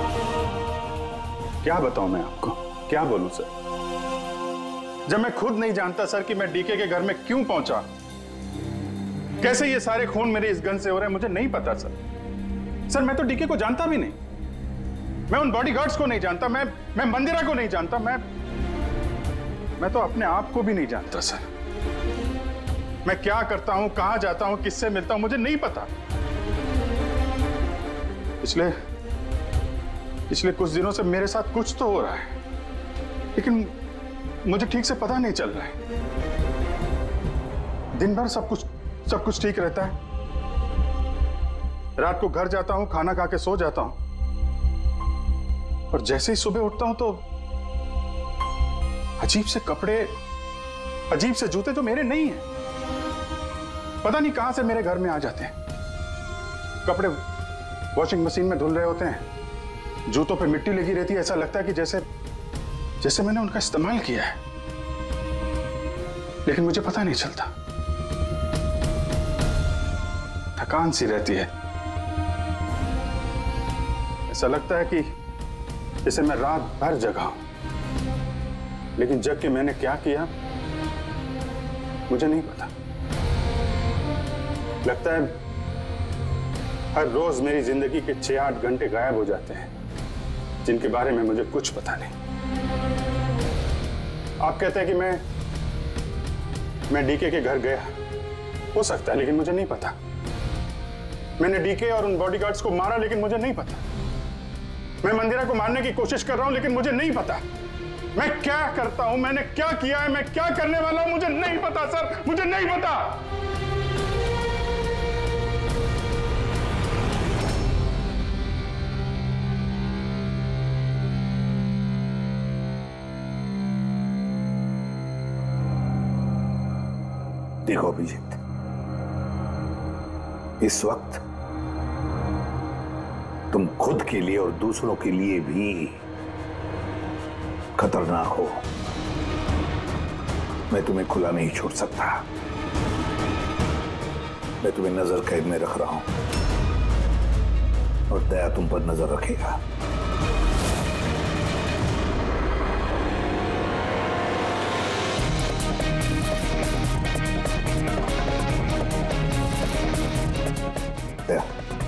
क्या बताऊं मैं आपको, क्या बोलूं सर, जब मैं खुद नहीं जानता सर कि मैं डीके के घर में क्यों पहुंचा, कैसे ये सारे खून मेरे इस गन से हो रहे हैं, मुझे नहीं पता सर। सर मैं तो डीके को जानता भी नहीं, मैं उन बॉडीगार्ड्स को नहीं जानता, मैं मैं मंदिरा को नहीं जानता, मैं मैं तो अपने आप को भी नहीं जानता सर। मैं क्या करता हूं, कहां जाता हूं, किससे मिलता हूं, मुझे नहीं पता। पिछले पिछले कुछ दिनों से मेरे साथ कुछ तो हो रहा है, लेकिन मुझे ठीक से पता नहीं चल रहा है। दिन भर सब कुछ सब कुछ ठीक रहता है, रात को घर जाता हूं, खाना खा के सो जाता हूं, और जैसे ही सुबह उठता हूं तो अजीब से कपड़े, अजीब से जूते जो मेरे नहीं हैं, पता नहीं कहां से मेरे घर में आ जाते हैं। कपड़े वॉशिंग मशीन में धुल रहे होते हैं, जूतों पे मिट्टी लगी रहती है, ऐसा लगता है कि जैसे जैसे मैंने उनका इस्तेमाल किया है, लेकिन मुझे पता नहीं चलता। थकान सी रहती है, ऐसा लगता है कि जैसे मैं रात भर जगा हूं, लेकिन जग के मैंने क्या किया मुझे नहीं पता। लगता है हर रोज मेरी जिंदगी के छह आठ घंटे गायब हो जाते हैं, जिनके बारे में मुझे कुछ पता नहीं। आप कहते हैं कि मैं मैं डीके के घर गया, हो सकता है, लेकिन मुझे नहीं पता। मैंने डीके और उन बॉडीगार्ड्स को मारा, लेकिन मुझे नहीं पता। मैं मंदिरा को मारने की कोशिश कर रहा हूं, लेकिन मुझे नहीं पता। मैं क्या करता हूं, मैंने क्या किया है, मैं क्या करने वाला हूं, मुझे नहीं पता सर, मुझे नहीं पता। देखो अभिजीत, इस वक्त तुम खुद के लिए और दूसरों के लिए भी खतरनाक हो। मैं तुम्हें खुला नहीं छोड़ सकता, मैं तुम्हें नजर कैद में रख रहा हूं और दया तुम पर नजर रखेगा। दया,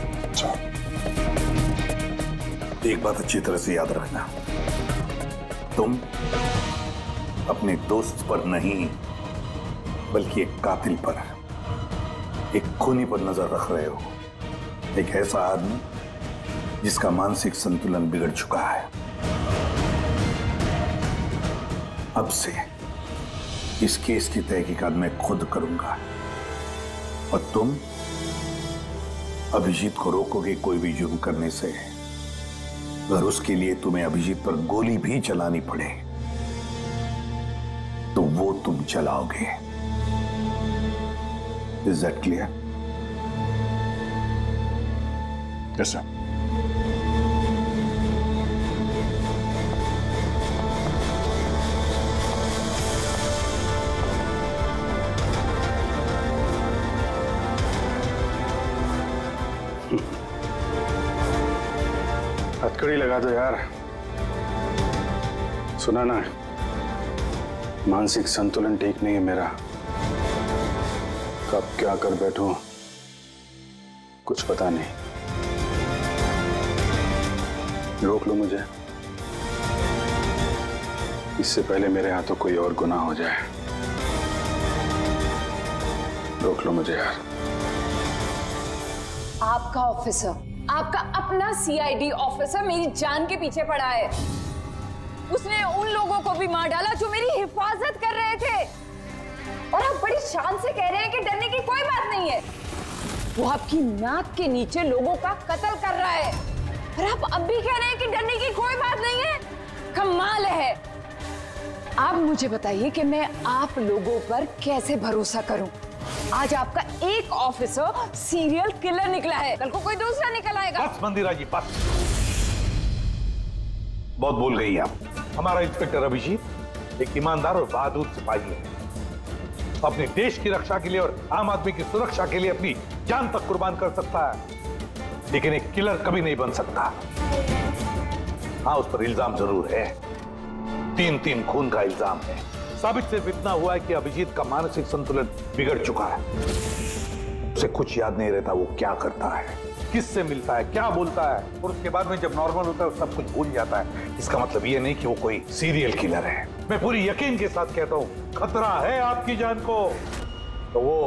एक बात अच्छी तरह से याद रखना, तुम अपने दोस्त पर नहीं बल्कि एक कातिल पर, एक खूनी पर नजर रख रहे हो। एक ऐसा आदमी जिसका मानसिक संतुलन बिगड़ चुका है। अब से इस केस की तहकीकात मैं खुद करूंगा और तुम अभिजीत को रोकोगे कोई भी जुर्म करने से। अगर उसके लिए तुम्हें अभिजीत पर गोली भी चलानी पड़े तो वो तुम चलाओगे। Is that clear? Yes sir. हथकड़ी लगा दो यार। सुना ना, मानसिक संतुलन ठीक नहीं है मेरा। कब क्या कर बैठूं कुछ पता नहीं। रोक लो मुझे, इससे पहले मेरे हाथों कोई और गुनाह हो जाए। रोक लो मुझे यार। आपका ऑफिसर, आपका अपना सीआईडी ऑफिसर मेरी जान के पीछे पड़ा है। उसने उन लोगों को भी मार डाला जो मेरी हिफाजत कर रहे थे, और आप बड़ी शान से कह रहे हैं कि डरने की कोई बात नहीं है। वो आपकी नाक के नीचे लोगों का कत्ल कर रहा है, और आप अब भी कह रहे हैं कि डरने की कोई बात नहीं है। कमाल है। आप मुझे बताइए कि मैं आप लोगों पर कैसे भरोसा करूं। आज आपका एक ऑफिसर सीरियल किलर निकला है, कल को कोई दूसरा निकल आएगा। बस मंदिरा जी बस, बहुत बोल गई आप। हमारा इंस्पेक्टर अभिजीत एक ईमानदार और बहादुर सिपाही है। अपने देश की रक्षा के लिए और आम आदमी की सुरक्षा के लिए अपनी जान तक कुर्बान कर सकता है, लेकिन एक किलर कभी नहीं बन सकता। हाँ, उस पर इल्जाम जरूर है, तीन तीन खून का इल्जाम है। साबित सिर्फ इतना हुआ है कि अभिजीत का मानसिक संतुलन बिगड़ चुका है। उसे कुछ याद नहीं रहता वो क्या करता है, किससे मिलता है, क्या बोलता है, और उसके बाद में जब नॉर्मल होता है सब कुछ भूल जाता है। इसका मतलब ये नहीं कि वो कोई सीरियल किलर है। मैं पूरी यकीन के साथ कहता हूं, खतरा है आपकी जान को तो वो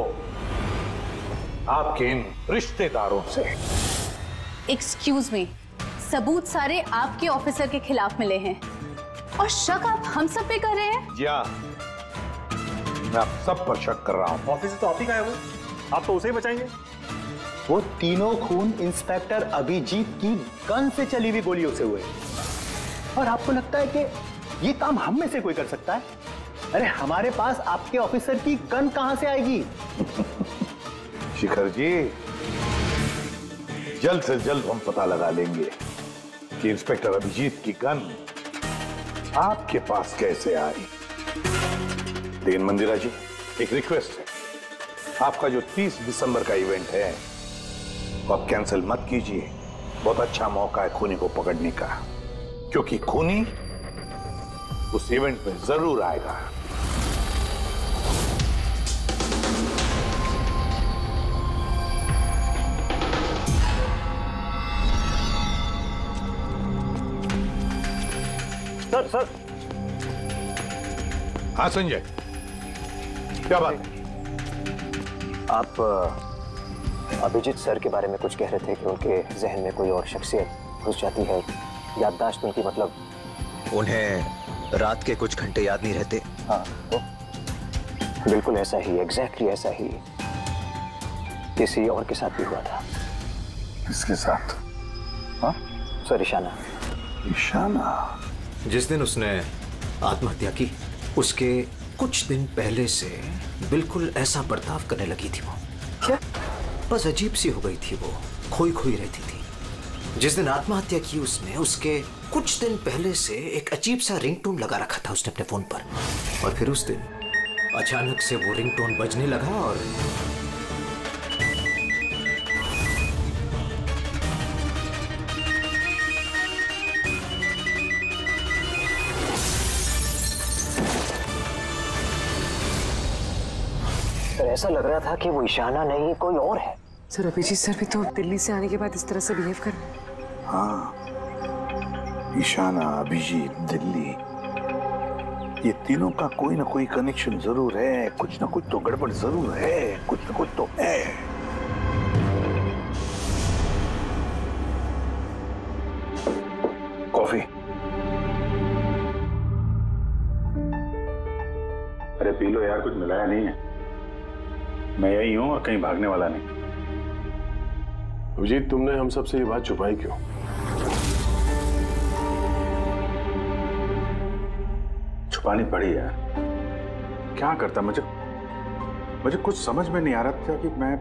आपके इन रिश्तेदारों से। एक्सक्यूज मी, सबूत सारे आपके ऑफिसर के खिलाफ मिले हैं और शक आप हम सब पे कर रहे हैं। जी हाँ, मैं आप सब पर शक कर रहा हूँ। ऑफिसर तो आप ही का है, वो आप तो उसे ही बचाएंगे। वो तीनों खून इंस्पेक्टर अभिजीत की गन से चली हुई गोलियों से हुए, और आपको लगता है कि ये काम हम में से कोई कर सकता है? अरे हमारे पास आपके ऑफिसर की गन कहां से आएगी? शिखर जी, जल्द से जल्द हम पता लगा लेंगे कि इंस्पेक्टर अभिजीत की गन आपके पास कैसे आई। लेकिन मंदिरा जी, एक रिक्वेस्ट है, आपका जो तीस दिसंबर का इवेंट है वो आप कैंसिल मत कीजिए। बहुत अच्छा मौका है खूनी को पकड़ने का, क्योंकि खूनी उस इवेंट में जरूर आएगा। सर सर हाँ संजय, क्या बात है? आप अभिजीत सर के बारे में कुछ कह रहे थे कि उनके जहन में कोई और शख्सियत घुस जाती है, याददाश्त उनकी, मतलब उन्हें रात के कुछ घंटे याद नहीं रहते। हाँ, तो बिल्कुल ऐसा ही, एग्जैक्टली ऐसा ही किसी और के साथ भी हुआ था। किसके साथ? हाँ सर, ईशाना। ईशाना? जिस दिन उसने आत्महत्या की उसके कुछ दिन पहले से बिल्कुल ऐसा बर्ताव करने लगी थी वो। क्या? बस अजीब सी हो गई थी वो, खोई खोई रहती थी। जिस दिन आत्महत्या की उसने, उसके कुछ दिन पहले से एक अजीब सा रिंगटोन लगा रखा था उसने अपने फोन पर, और फिर उस दिन अचानक से वो रिंगटोन बजने लगा और सर ऐसा लग रहा था कि वो ईशाना नहीं कोई और है। सर अभिजीत सर भी तो दिल्ली से आने के बाद इस तरह से बिहेव कर रहे हैं। हाँ, ईशाना, अभिजीत, दिल्ली, ये तीनों का कोई ना कोई कनेक्शन जरूर है। कुछ ना कुछ तो गड़बड़ जरूर है, कुछ ना कुछ तो है। लो यार, कुछ मिलाया नहीं है। मैं यही हूं और कहीं भागने वाला नहीं। अभिजीत, तुमने हम सबसे ये बात छुपाई क्यों? छुपानी पड़ी यार, क्या करता। मुझे मुझे कुछ समझ में नहीं आ रहा था कि मैं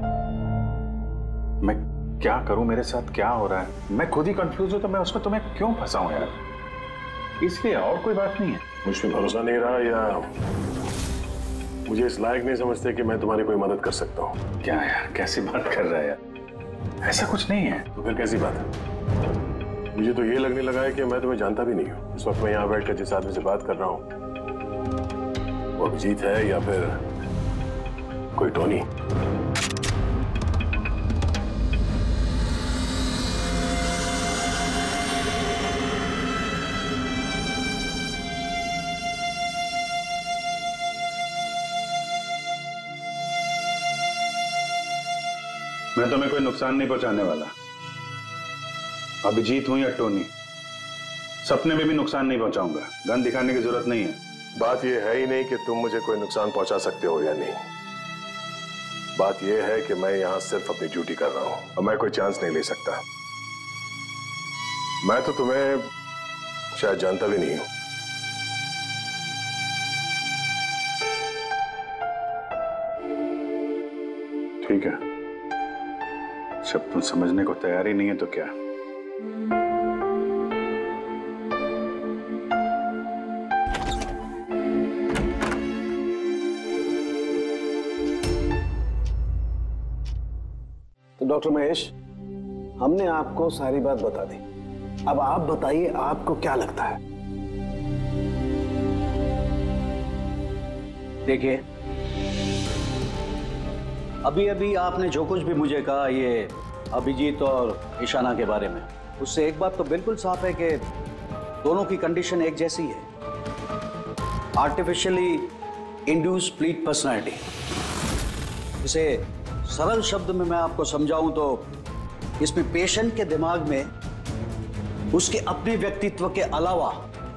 मैं क्या करूं, मेरे साथ क्या हो रहा है। मैं खुद ही कंफ्यूज हूं, तो मैं उसमें तुम्हें क्यों फंसाऊं यार। इसलिए, और कोई बात नहीं है। मुझ पे भरोसा नहीं रहा या मुझे इस लायक नहीं समझते कि मैं तुम्हारी कोई मदद कर सकता हूँ? क्या यार, कैसी बात कर रहा है यार, ऐसा कुछ नहीं है। तो फिर कैसी बात है? मुझे तो ये लगने लगा है कि मैं तुम्हें जानता भी नहीं हूँ। इस वक्त मैं यहाँ बैठकर जिस आदमी से बात कर रहा हूँ वो अभिजीत है या फिर कोई टोनी। मैं तुम्हें कोई नुकसान नहीं पहुंचाने वाला। अभिजीत हूं या टोनी, सपने में भी नुकसान नहीं पहुंचाऊंगा। गन दिखाने की जरूरत नहीं है। बात यह है ही नहीं कि तुम मुझे कोई नुकसान पहुंचा सकते हो या नहीं। बात यह है कि मैं यहां सिर्फ अपनी ड्यूटी कर रहा हूं और मैं कोई चांस नहीं ले सकता। मैं तो तुम्हें शायद जानता भी नहीं हूं। ठीक है, जब तुम समझने को तैयार ही नहीं है तो क्या। तो डॉक्टर महेश, हमने आपको सारी बात बता दी। अब आप बताइए, आपको क्या लगता है? देखिए, अभी अभी आपने जो कुछ भी मुझे कहा ये अभिजीत और ईशाना के बारे में, उससे एक बात तो बिल्कुल साफ है कि दोनों की कंडीशन एक जैसी है। Artificially induce split personality. इसे सरल शब्द में मैं आपको समझाऊं तो इसमें पेशेंट के दिमाग में उसके अपने व्यक्तित्व के अलावा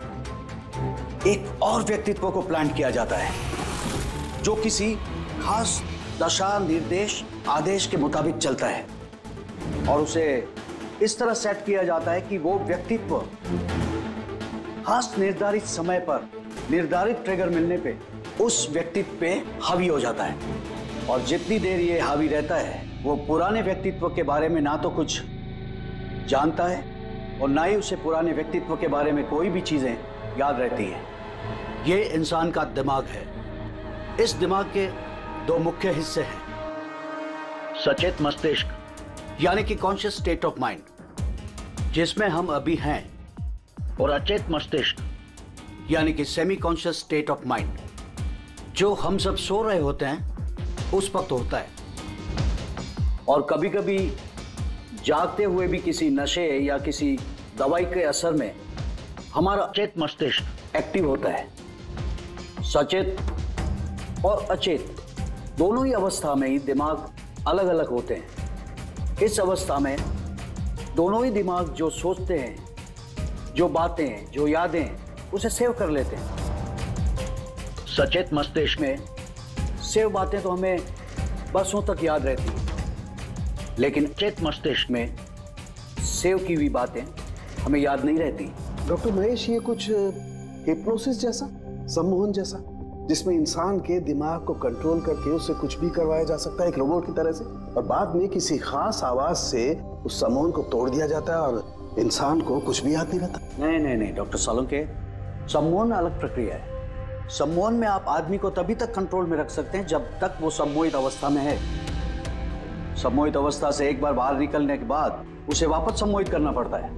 एक और व्यक्तित्व को प्लांट किया जाता है जो किसी खास दशा, निर्देश, आदेश के मुताबिक चलता है, और उसे इस तरह सेट किया जाता है कि वो व्यक्तित्व खास निर्धारित समय पर निर्धारित ट्रिगर मिलने पे उस व्यक्तित्व पे हावी हो जाता है। और जितनी देर ये हावी रहता है वो पुराने व्यक्तित्व के बारे में ना तो कुछ जानता है और ना ही उसे पुराने व्यक्तित्व के बारे में कोई भी चीजें याद रहती हैं। ये इंसान का दिमाग है। इस दिमाग के दो मुख्य हिस्से हैं, सचेत मस्तिष्क यानी कि कॉन्शियस स्टेट ऑफ माइंड, जिसमें हम अभी हैं, और अचेत मस्तिष्क यानी कि semi conscious state of mind, जो हम सब सो रहे होते हैं उस वक्त होता है। और कभी कभी जागते हुए भी किसी नशे या किसी दवाई के असर में हमारा अचेत मस्तिष्क एक्टिव होता है। सचेत और अचेत दोनों ही अवस्था में ही दिमाग अलग अलग होते हैं। इस अवस्था में दोनों ही दिमाग जो सोचते हैं, जो बातें, जो यादें, उसे सेव कर लेते हैं। सचेत मस्तिष्क में सेव बातें तो हमें बरसों तक याद रहती हैं, लेकिन अचेत मस्तिष्क में सेव की हुई बातें हमें याद नहीं रहती। डॉक्टर महेश, ये कुछ हिप्नोसिस जैसा, सम्मोहन जैसा, जिसमें इंसान के दिमाग को कंट्रोल करके उससे कुछ भी करवाया जा सकता है एक रोबोट की तरह से, और बाद में किसी खास आवाज से उस सम्मोहन को तोड़ दिया जाता है और इंसान को कुछ भी याद नहीं रहता। नहीं नहीं नहीं डॉक्टर सालुंके, सम्मोहन अलग प्रक्रिया है। सम्मोहन में आप आदमी को तभी तक कंट्रोल में रख सकते हैं जब तक वो सम्मोहित अवस्था में है। सम्मोहित अवस्था से एक बार बाहर निकलने के बाद उसे वापस सम्मोहित करना पड़ता है।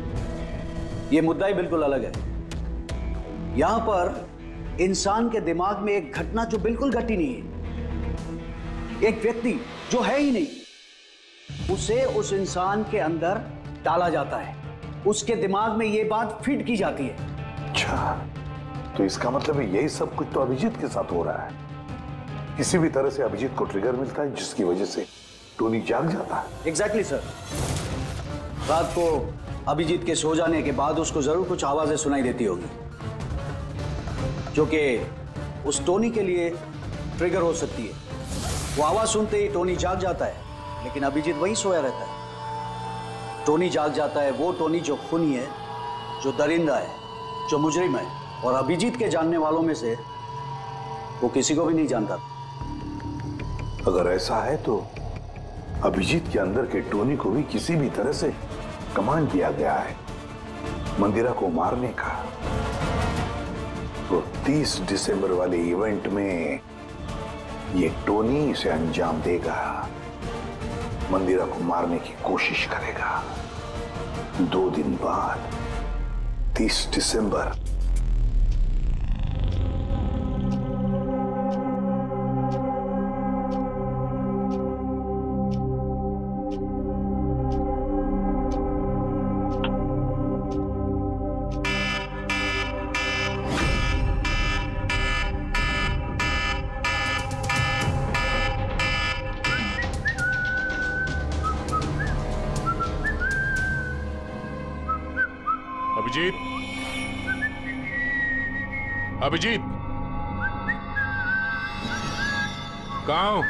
ये मुद्दा ही बिल्कुल अलग है। यहां पर इंसान के दिमाग में एक घटना जो बिल्कुल घटी नहीं है, एक व्यक्ति जो है ही नहीं, उसे उस इंसान के अंदर डाला जाता है। उसके दिमाग में ये बात फिट की जाती है। अच्छा, तो इसका मतलब है यही सब कुछ तो अभिजीत के साथ हो रहा है। किसी भी तरह से अभिजीत को ट्रिगर मिलता है जिसकी वजह से टोनी जाग जाता है। Exactly sir. रात को अभिजीत के सो जाने के बाद उसको जरूर कुछ आवाजें सुनाई देती होगी जो कि उस टोनी के लिए ट्रिगर हो सकती है। वो आवाज सुनते ही टोनी जाग जाता है, लेकिन अभिजीत वहीं सोया रहता है। टोनी जाग जाता है वो टोनी जो खूनी है, जो दरिंदा है, जो मुजरिम है, और अभिजीत के जानने वालों में से वो किसी को भी नहीं जानता। अगर ऐसा है तो अभिजीत के अंदर के टोनी को भी किसी भी तरह से कमांड दिया गया है मंदिरा को मारने का। तो तीस दिसंबर वाले इवेंट में ये टोनी इसे अंजाम देगा, मंदिरा को मारने की कोशिश करेगा। दो दिन बाद तीस दिसंबर अभिजीत, अभिजीत, कहाँ हो?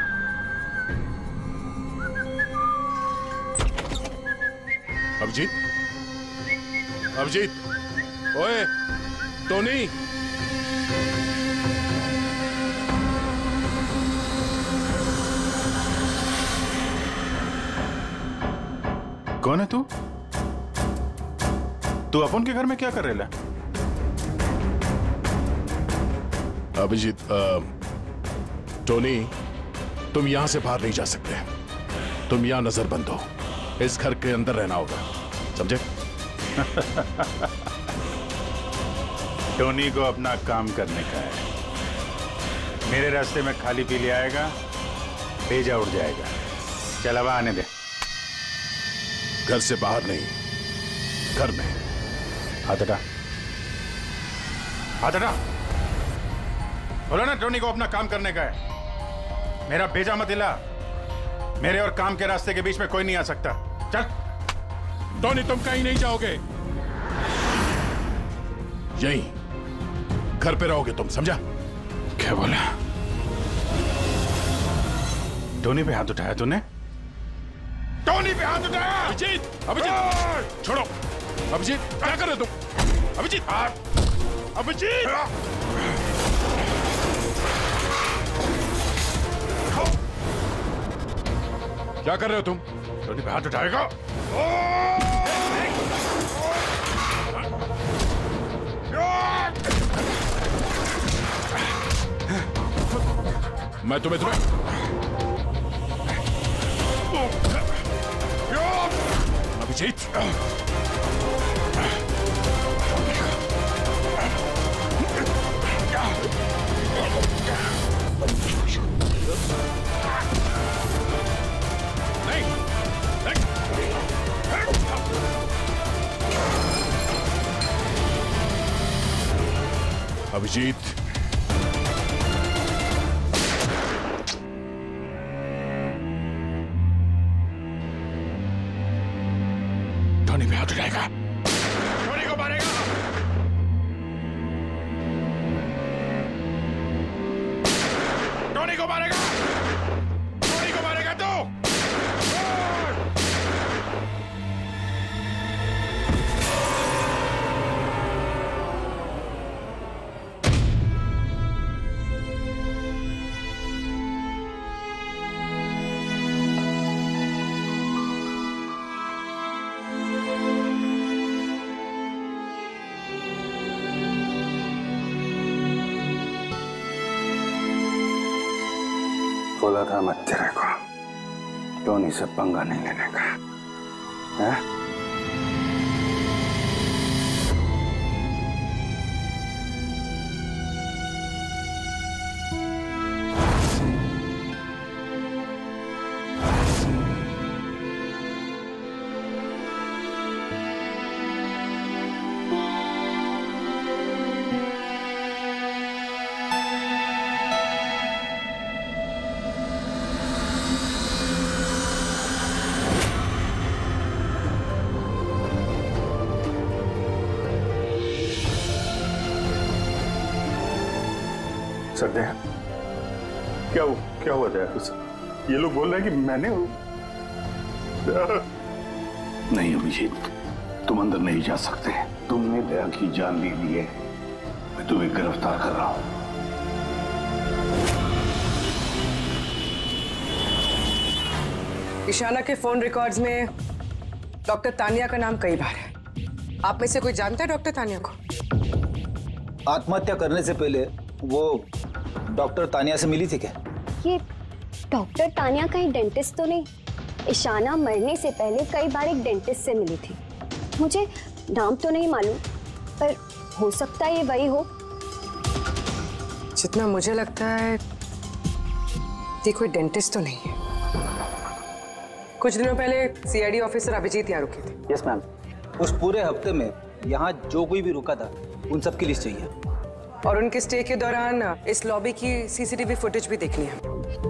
अभिजीत, अभिजीत, ओए, टोनी, कौन है तू? तू अपन के घर में क्या कर रहे है? अभिजीत, टोनी, तुम यहां से बाहर नहीं जा सकते। तुम यहां नजरबंद हो, इस घर के अंदर रहना होगा, समझे? टोनी को अपना काम करने का है। मेरे रास्ते में खाली पीली आएगा, भेजा उड़ जाएगा। चल अब आने दे। घर से बाहर नहीं, घर में। हाथ हटा, हाथ हटा। बोलो ना टोनी को अपना काम करने का है। मेरा भेजा मत हिला। मेरे और काम के रास्ते के बीच में कोई नहीं आ सकता। चल। टोनी, तुम कहीं नहीं जाओगे, यहीं घर पे रहोगे तुम, समझा? क्या बोला? टोनी पे हाथ उठाया तूने? टोनी पे हाथ उठाया? अभिजीत, अभिजीत, छोड़ो। अभिजीत, क्या कर रहे हो तुम? अभिजीत, अभिजीत, क्या कर रहे हो तुम? टोनी पे हाथ उठाएगा? मैं तुम्हें तुम्हें अभिजीत, अभिजीत, टोनी पे हाथ उठाएगा, टोनी को मारेगा। टोनी को मारेगा, टोनी को मारेगा तू। बोला था मत तेरे को टोनी से पंगा नहीं लेने का, है? सरदे क्या हुआ क्या हुआ दया? ये लोग बोल रहे हैं कि मैंने नहीं अभिजीत, तुम अंदर नहीं जा सकते। तुमने दया की जान ले ली है, मैं तुम्हें गिरफ्तार कर रहा हूं। ईशाना के फोन रिकॉर्ड्स में डॉक्टर तानिया का नाम कई बार है। आप में से कोई जानता है डॉक्टर तानिया को? आत्महत्या करने से पहले वो डॉक्टर तानिया से मिली थी क्या? ये डॉक्टर तानिया कहीं डेंटिस्ट तो नहीं? ईशाना मरने से पहले कई बार एक डेंटिस्ट से मिली थी। मुझे नाम तो नहीं मालूम, पर हो सकता है ये वही हो। जितना मुझे लगता है ये कोई डेंटिस्ट तो नहीं है। कुछ दिनों पहले सीआईडी ऑफिसर अभिजीत यहाँ रुके थे। Yes ma'am. उस पूरे हफ्ते में यहाँ जो कोई भी रुका था उन सब की लिस्ट चाहिए, और उनके स्टे के दौरान इस लॉबी की सीसीटीवी फुटेज भी देखनी है।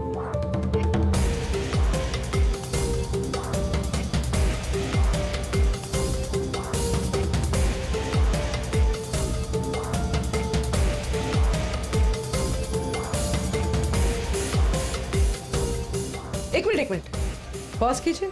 एक मिनट एक मिनट पॉज कीजिए।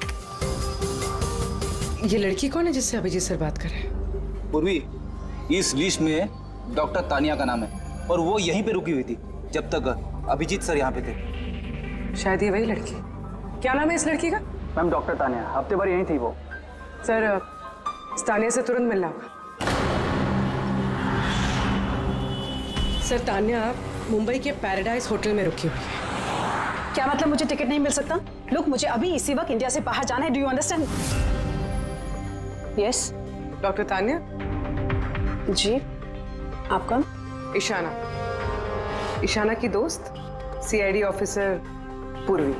ये लड़की कौन है जिससे अभिजीत सर बात कर रहे हैं? पूर्वी, इस लिस्ट में डॉक्टर तानिया का नाम है और वो यहीं पे रुकी हुई थी जब तक अभिजीत सर यहाँ पे थे। शायद ये वही लड़की। क्या नाम है इस लड़की का? मैम डॉक्टर तानिया, हफ्ते भर यहीं थी वो। सर इस तानिया से तुरंत मिलना होगा। सर तानिया मुंबई के पैराडाइज होटल में रुकी हुई है। क्या मतलब मुझे टिकट नहीं मिल सकता? लुक, मुझे अभी इसी वक्त इंडिया से बाहर जाना है। Do you understand? Yes. Doctor Tania? जी, आप कौन? ईशाना, ईशाना की दोस्त, सीआईडी ऑफिसर पूर्वी।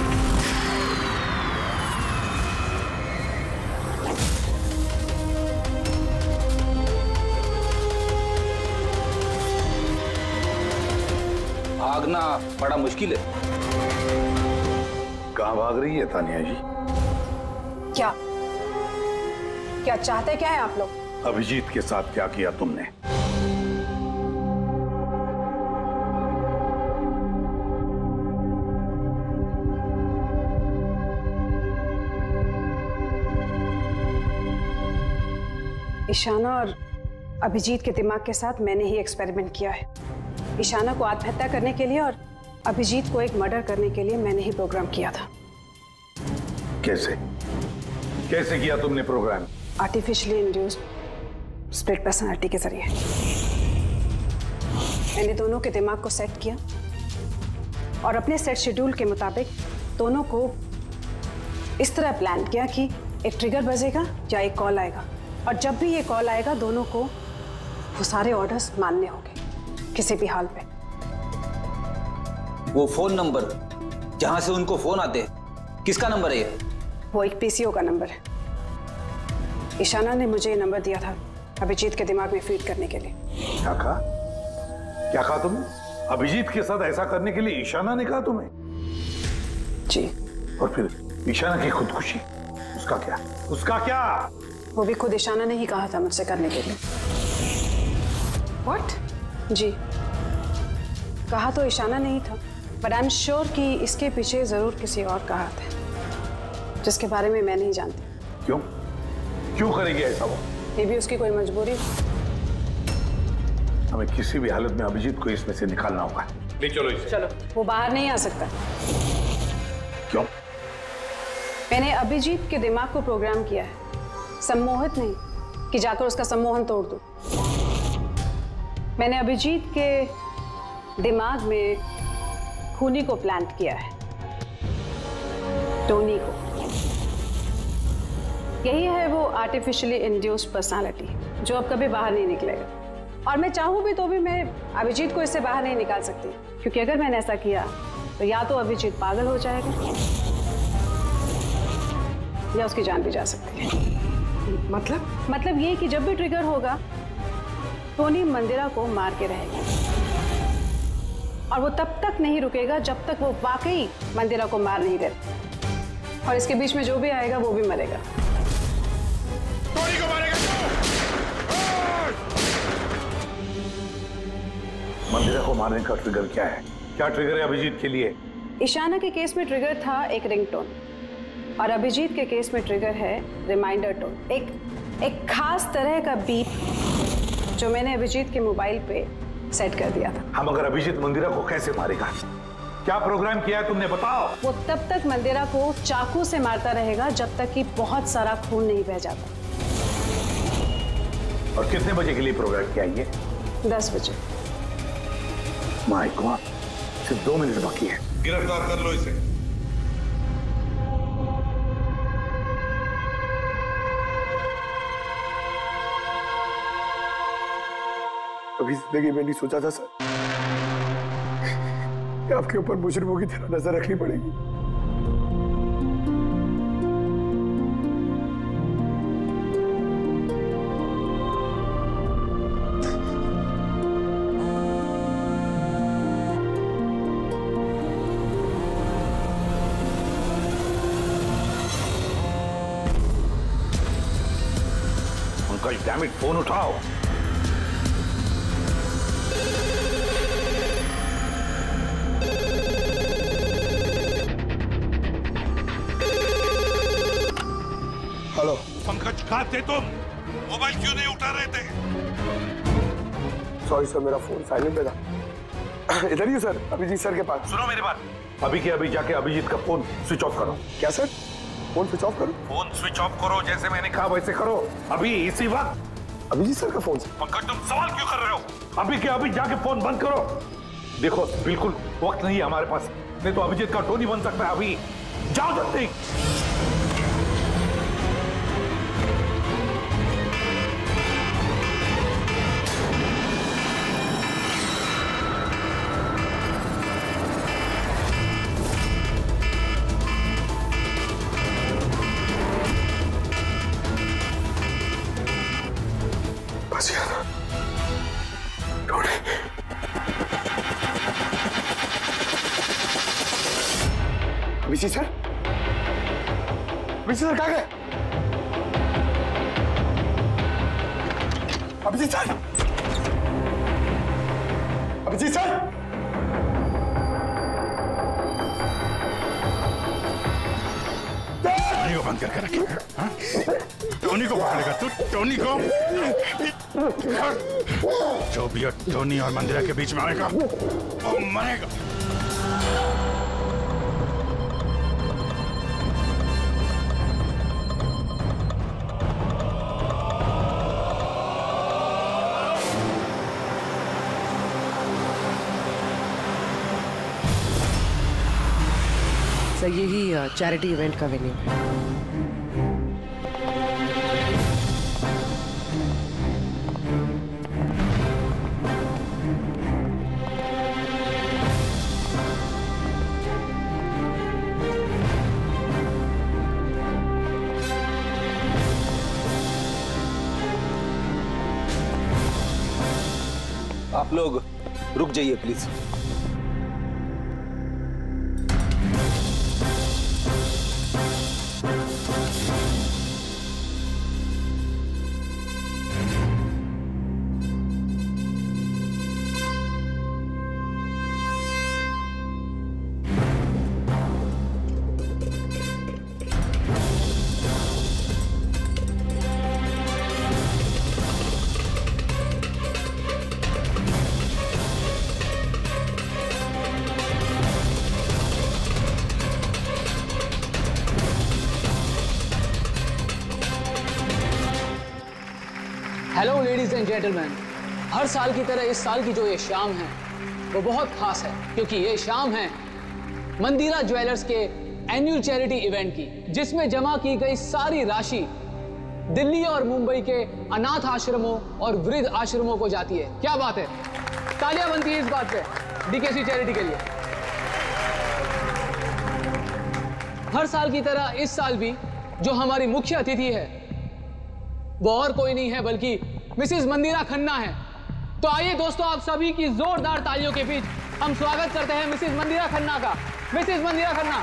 भागना बड़ा मुश्किल है। कहाँ भाग रही है तानिया जी? क्या क्या चाहते क्या है आप लोग? अभिजीत के साथ क्या किया तुमने? ईशाना और अभिजीत के दिमाग के साथ मैंने ही एक्सपेरिमेंट किया है। ईशाना को आत्महत्या करने के लिए और अभिजीत को एक मर्डर करने के लिए मैंने ही प्रोग्राम किया था। कैसे कैसे किया तुमने program? Artificially induced split personality के जरिए मैंने दोनों के दिमाग को सेट किया और अपने सेट शेड्यूल के मुताबिक दोनों को इस तरह प्लान किया कि एक ट्रिगर बजेगा या एक कॉल आएगा, और जब भी ये कॉल आएगा दोनों को वो सारे ऑर्डर्स मानने होंगे किसी भी हाल पे। वो फोन नंबर जहां से उनको फोन आते हैं, किसका नंबर है ये? वो एक पीसीओ का नंबर है। ईशाना ने मुझे ये नंबर दिया था अभिजीत के दिमाग में फीड करने के लिए। क्या कहा? क्या कहा तुमने? अभिजीत के साथ ऐसा करने के लिए ईशाना ने कहा तुम्हें? जी। और फिर ईशाना की खुदकुशी, उसका क्या? उसका क्या? वो भी खुद ईशाना ने ही कहा था मुझसे करने के लिए। What? जी, कहा तो ईशाना नहीं था, बट आई एम श्योर कि इसके पीछे जरूर किसी और का हाथ है जिसके बारे में मैं नहीं जानती। क्यों क्यों करेगी ऐसा वो? ये भी उसकी कोई मजबूरी। हमें किसी भी हालत में अभिजीत को इसमें से निकालना होगा। ले चलो इसे। चलो। वो बाहर नहीं आ सकता। क्यों? मैंने अभिजीत के दिमाग को प्रोग्राम किया है, सम्मोहित नहीं कि जाकर उसका सम्मोहन तोड़ दूं। मैंने अभिजीत के दिमाग में खूनी को प्लांट किया है, टोनी को। यही है वो आर्टिफिशियली इंड्यूस्ड पर्सनालिटी जो अब कभी बाहर नहीं निकलेगा, और मैं चाहूं भी तो भी मैं अभिजीत को इससे बाहर नहीं निकाल सकती, क्योंकि अगर मैंने ऐसा किया तो या तो अभिजीत पागल हो जाएगा या उसकी जान भी जा सकती है। मतलब मतलब ये कि जब भी ट्रिगर होगा टोनी मंदिरा को मार के रहेगा, और वो तब तक नहीं रुकेगा जब तक वो वाकई मंदिरा को मार नहीं देता, और इसके बीच में जो भी आएगा वो भी मरेगा। टोनी को मारेगा मंदिरा को मारने का ट्रिगर क्या है? क्या ट्रिगर है अभिजीत के लिए? ईशाना के केस में ट्रिगर था एक रिंगटोन और अभिजीत के केस में ट्रिगर है रिमाइंडर टोन, एक एक खास तरह का बीप जो मैंने अभिजीत के मोबाइल पे सेट कर दिया था। हम अगर अभिजीत मंदिरा को कैसे मारेगा? क्या प्रोग्राम किया है तुमने, बताओ। वो तब तक मंदिरा को चाकू से मारता रहेगा जब तक कि बहुत सारा खून नहीं बह जाता। और कितने बजे के लिए प्रोग्राम किया ये? दस बजे। माय गॉड, सिर्फ दो मिनट बाकी है। गिरफ्तार कर लो इसे। कभी जिंदगी में नहीं सोचा था सर कि आपके ऊपर मुजरिमों की तरह नजर रखनी पड़ेगी। उनका डैम इट फोन उठाओ। हेलो पंकज, कहाँ थे तुम? मोबाइल क्यों नहीं उठा रहे थे? सॉरी सर, मेरा फोन साइलेंट पे था। इधर ही सर, अभिजीत सर के पास। सुनो मेरी बात, अभी के अभी जाके अभिजीत का फोन स्विच ऑफ करो। क्या सर? फोन स्विच ऑफ करो? फोन स्विच ऑफ करो, जैसे मैंने कहा वैसे करो, अभी इसी वक्त। अभिजीत सर का फोन? पंकज तुम सवाल क्यों कर रहे हो? अभी के अभी जाके फोन बंद करो। देखो बिल्कुल वक्त नहीं है हमारे पास, नहीं तो अभिजीत का टोनी बन सकता है। अभी जाओ जल्दी। अभिजीत सर, अभिजीत सर कहाँ गए? Abhijeet sir, Abhijeet sir, Tony को बंद करके रखे। टोनी को पकड़ेगा तू? टोनी को? जो भी टोनी और मंदिरा के बीच में आएगा वो मरेगा। सर यही चैरिटी इवेंट का वेन्यू है। आप लोग रुक जाइए please. Hello ladies and gentleman, हर साल की तरह इस साल की जो ये शाम है वो बहुत खास है, क्योंकि ये शाम है मंदिरा ज्वेलर्स के एनुअल चैरिटी इवेंट की, जिसमें जमा की गई सारी राशि दिल्ली और मुंबई के अनाथ आश्रमों और वृद्ध आश्रमों को जाती है। क्या बात है, तालियां बनती है इस बात पे डीकेसी चैरिटी के लिए। हर साल की तरह इस साल भी जो हमारी मुख्य अतिथि है वो और कोई नहीं है बल्कि मिसेस मंदिरा खन्ना है। तो आइए दोस्तों, आप सभी की जोरदार तालियों के बीच हम स्वागत करते हैं मिसेस मंदिरा खन्ना का। Mrs Mandira Khanna.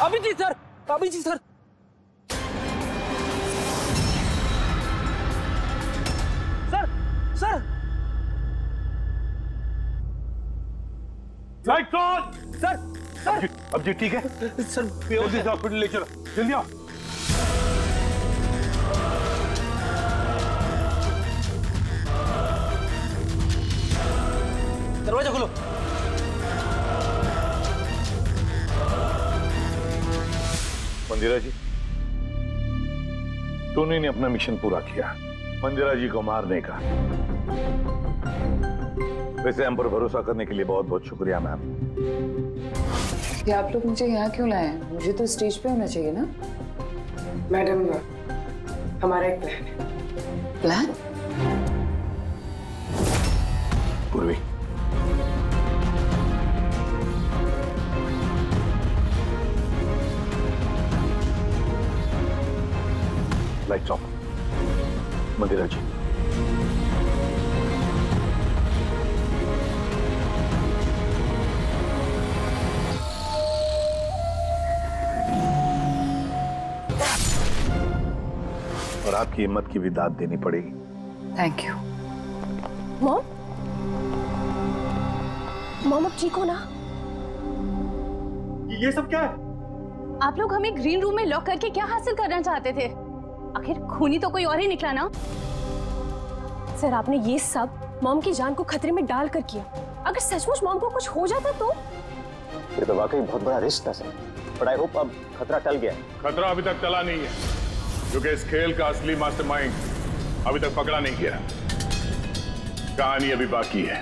Abhijeet sir, Abhijeet sir. Sir, sir. Light on. Sir, sir. अब जी ठीक है सर, जल्दी से हॉस्पिटल ले चलो, जल्दी आओ। दरवाजा खोलो। मंदिरा जी, टोनी ने अपना मिशन पूरा किया, मंदिरा जी को मारने का। वैसे हम पर भरोसा करने के लिए बहुत बहुत शुक्रिया मैम। ये आप लोग मुझे यहाँ क्यों लाए हैं? मुझे तो स्टेज पे होना चाहिए ना। मैडम, हमारा एक प्लान है। प्लान? पूर्वी, लाइट्स ऑफ। मंदिरा जी, और आपकी हिम्मत की भी दाद देनी पड़ेगी। Thank you. मॉम, मॉम अब ठीक हो ना? ये सब क्या है? आप लोग हमें ग्रीन रूम में लॉक करके क्या हासिल करना चाहते थे? आखिर खूनी तो कोई और ही निकला ना। सर, आपने ये सब मॉम की जान को खतरे में डाल कर किया। अगर सचमुच मॉम को कुछ हो जाता तो? ये तो वाकई बहुत बड़ा रिस्क था सर, बट आई होप अब खतरा टल गया। खतरा अभी तक टला नहीं है, क्योंकि इस खेल का असली मास्टरमाइंड अभी तक पकड़ा नहीं गया। कहानी अभी बाकी है।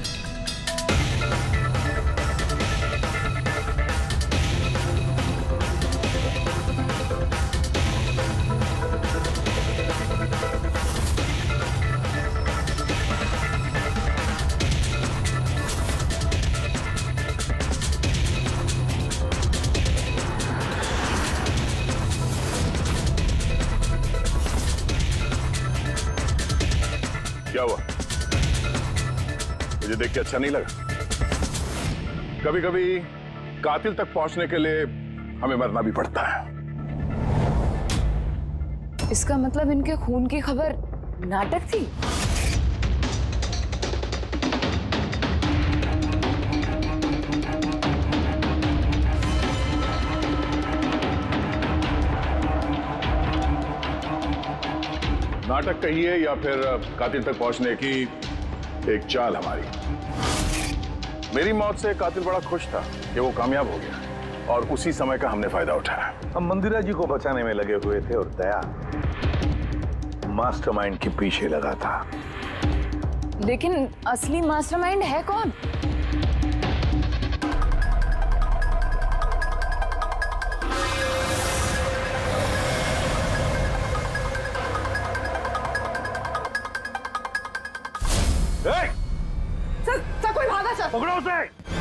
क्या हुआ? मुझे देख के अच्छा नहीं लगा? कभी कभी कातिल तक पहुंचने के लिए हमें मरना भी पड़ता है। इसका मतलब इनके खून की खबर नाटक थी? नाटक कहिए या फिर कातिल तक पहुंचने की एक चाल हमारी। मेरी मौत से कातिल बड़ा खुश था कि वो कामयाब हो गया, और उसी समय का हमने फायदा उठाया। हम मंदिरा जी को बचाने में लगे हुए थे, और दया मास्टरमाइंड के पीछे लगा था। लेकिन असली मास्टरमाइंड है कौन? सर, सर कोई भागा सर। पकड़ो उसे।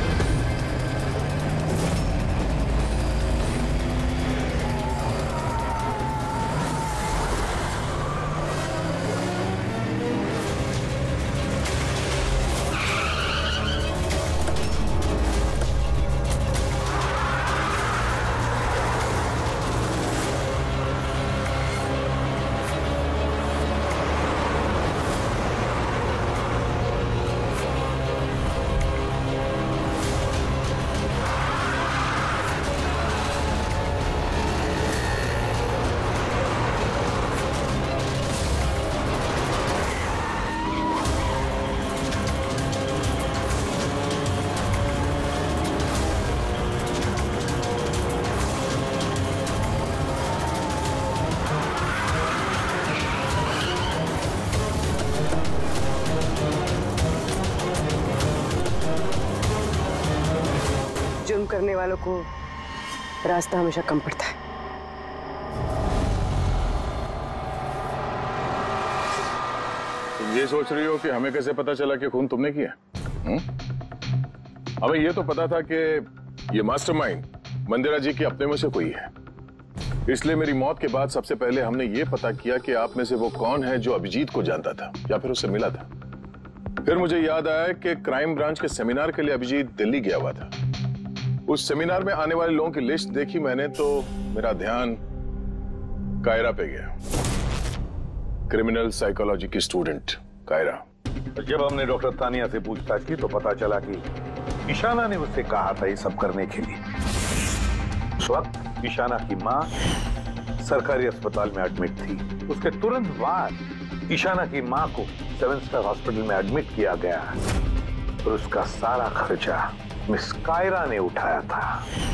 जुर्म करने वालों को रास्ता हमेशा कम पड़ता है। तुम ये सोच रही हो कि हमें कैसे पता चला कि खून तुमने किया? हुँ? हमें ये तो पता था कि ये मास्टरमाइंड मंदिरा जी के अपने में से कोई है, इसलिए मेरी मौत के बाद सबसे पहले हमने ये पता किया कि आप में से वो कौन है जो अभिजीत को जानता था या फिर उससे मिला था। फिर मुझे याद आया कि क्राइम ब्रांच के सेमिनार के लिए अभिजीत दिल्ली गया हुआ था। उस सेमिनार में आने वाले लोगों की लिस्ट देखी मैंने तो मेरा ध्यान कायरा पे गया। क्रिमिनल साइकोलॉजी की स्टूडेंट कायरा। जब हमने डॉक्टर तानिया से पूछताछ की तो पता चला कि ईशाना ने उससे कहा था ये सब करने के लिए। उस वक्त ईशाना की मां सरकारी अस्पताल में एडमिट थी। उसके तुरंत बाद ईशाना की मां को सेवन स्टार हॉस्पिटल में एडमिट किया गया और उसका सारा खर्चा मिस कायरा ने उठाया था।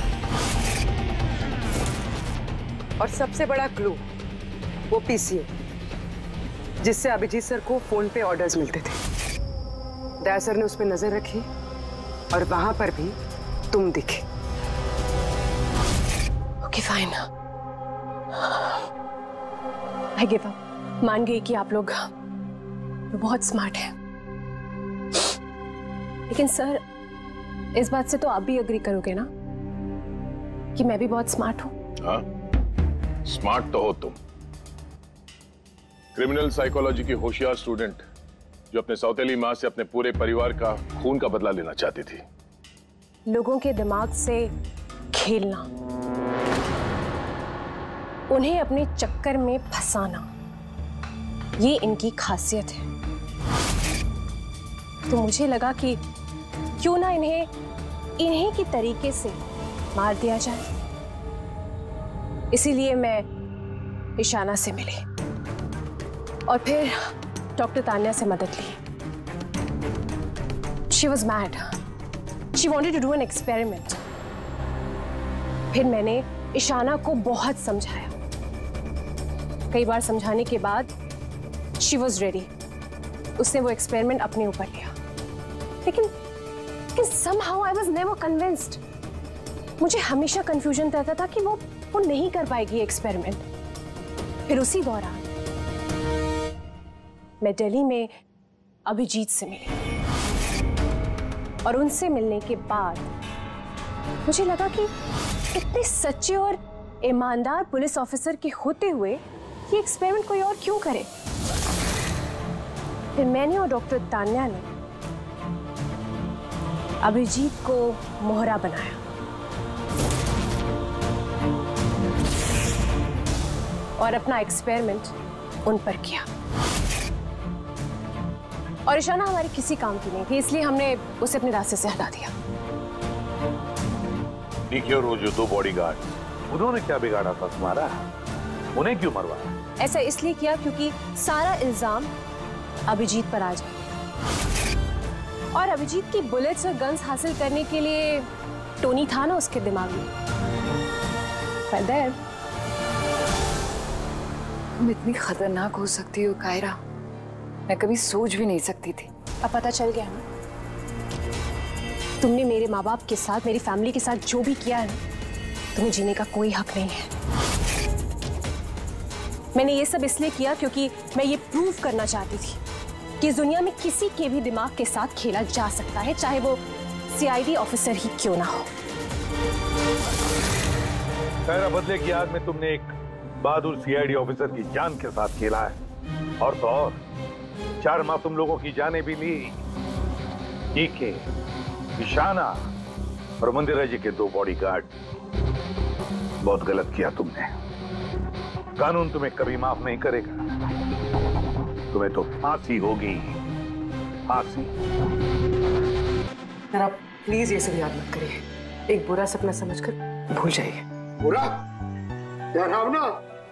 और सबसे बड़ा क्लू वो पीसीए, जिससे अभिजीत सर को फोन पे ऑर्डर्स मिलते थे। दया सर ने उस पर नजर रखी और वहां पर भी तुम दिखे। Okay fine, I give up. मान गई कि आप लोग बहुत स्मार्ट हैं, लेकिन सर इस बात से तो आप भी एग्री करोगे ना कि मैं भी बहुत स्मार्ट हूं। हाँ, स्मार्ट तो हो तुम। क्रिमिनल साइकोलॉजी की होशियार स्टूडेंट जो अपने सौतेली मां से अपने पूरे परिवार का खून का बदला लेना चाहती थी। लोगों के दिमाग से खेलना, उन्हें अपने चक्कर में फंसाना, ये इनकी खासियत है। तो मुझे लगा कि क्यों ना इन्हें इन्हीं की तरीके से मार दिया जाए। इसीलिए मैं ईशाना से मिली और फिर डॉक्टर तानिया से मदद ली। She was mad. She wanted to do an experiment. फिर मैंने ईशाना को बहुत समझाया। कई बार समझाने के बाद she was ready. उसने वो एक्सपेरिमेंट अपने ऊपर लिया, लेकिन लेकिन somehow I was never convinced. मुझे हमेशा कंफ्यूजन रहता था कि वो वो नहीं कर पाएगी एक्सपेरिमेंट। फिर उसी दौरान मैं दिल्ली में अभिजीत से मिली और उनसे मिलने के बाद मुझे लगा कि इतने सच्चे और ईमानदार पुलिस ऑफिसर के होते हुए ये एक्सपेरिमेंट कोई और क्यों करे। फिर मैंने और डॉक्टर तान्या ने अभिजीत को मोहरा बनाया और अपना एक्सपेरिमेंट उन पर किया। और ईशाना हमारे किसी काम की नहीं थी, इसलिए हमने उसे अपने रास्ते से हटा दिया। ठीक है, और वो जो दो बॉडीगार्ड, उन्होंने क्या बिगाड़ा था तुम्हारा? उन्हें क्यों मरवाया? ऐसा इसलिए किया क्योंकि सारा इल्जाम अभिजीत पर आ जाए और अभिजीत की बुलेट्स और गन्स हासिल करने के लिए टोनी था ना उसके दिमाग में। तुम इतनी खतरनाक हो सकती हो कायरा, मैं कभी सोच भी नहीं सकती थी। अब पता चल गया ना, तुमने मेरे माँ बाप के साथ, मेरी फैमिली के साथ जो भी किया है, तुम्हें जीने का कोई हक नहीं है। मैंने ये सब इसलिए किया क्योंकि मैं ये प्रूव करना चाहती थी कि इस दुनिया में किसी के भी दिमाग के साथ खेला जा सकता है, चाहे वो सीआईडी ऑफिसर ही क्यों ना हो। कायरा, बदले की याद में तुमने एक बहादुर सीआईडी ऑफिसर की जान के साथ खेला है, और तो और चार माह तुम लोगों की जानें भी ली। डीके, ईशाना और मंदिरा जी के दो बॉडीगार्ड। बहुत गलत किया तुमने। कानून तुम्हें कभी माफ नहीं करेगा। तुम्हें तो फांसी होगी, फांसी। जरा प्लीज ये सब याद मत करिए, एक बुरा सपना समझकर भूल जाइए। बुरा क्या नाम ना?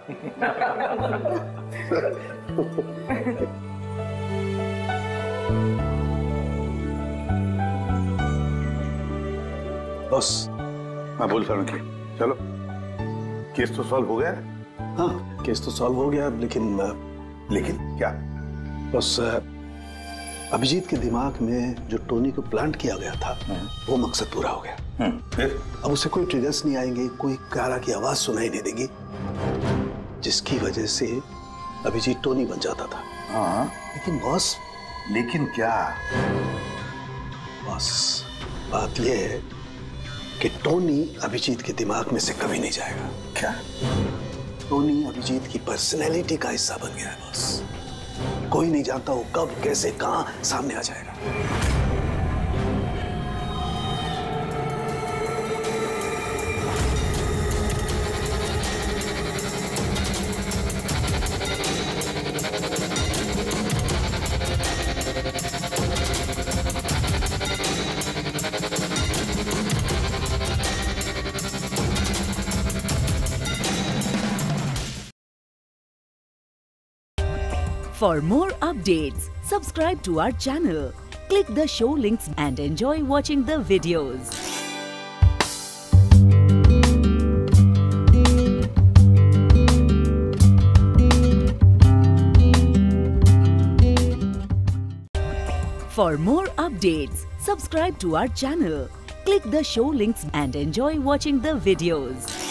बस मैं बोल रहा हूँ कि चलो, केस तो सॉल्व हो गया। हाँ, केस तो सॉल्व हो गया, लेकिन लेकिन क्या? बस अभिजीत के दिमाग में जो टोनी को प्लांट किया गया था, वो मकसद पूरा हो गया। फिर अब उसे कोई ट्रिगर्स नहीं आएंगे, कोई कारा की आवाज सुनाई नहीं देगी, जिसकी वजह से अभिजीत टोनी बन जाता था। हाँ, लेकिन बॉस, लेकिन क्या? बॉस, बात यह है कि टोनी अभिजीत के दिमाग में से कभी नहीं जाएगा। क्या? टोनी अभिजीत की पर्सनैलिटी का हिस्सा बन गया है बॉस। कोई नहीं जानता वो कब, कैसे, कहां सामने आ जाएगा। For more updates, subscribe to our channel, click the show links and enjoy watching the videos. For more updates, subscribe to our channel, click the show links and enjoy watching the videos.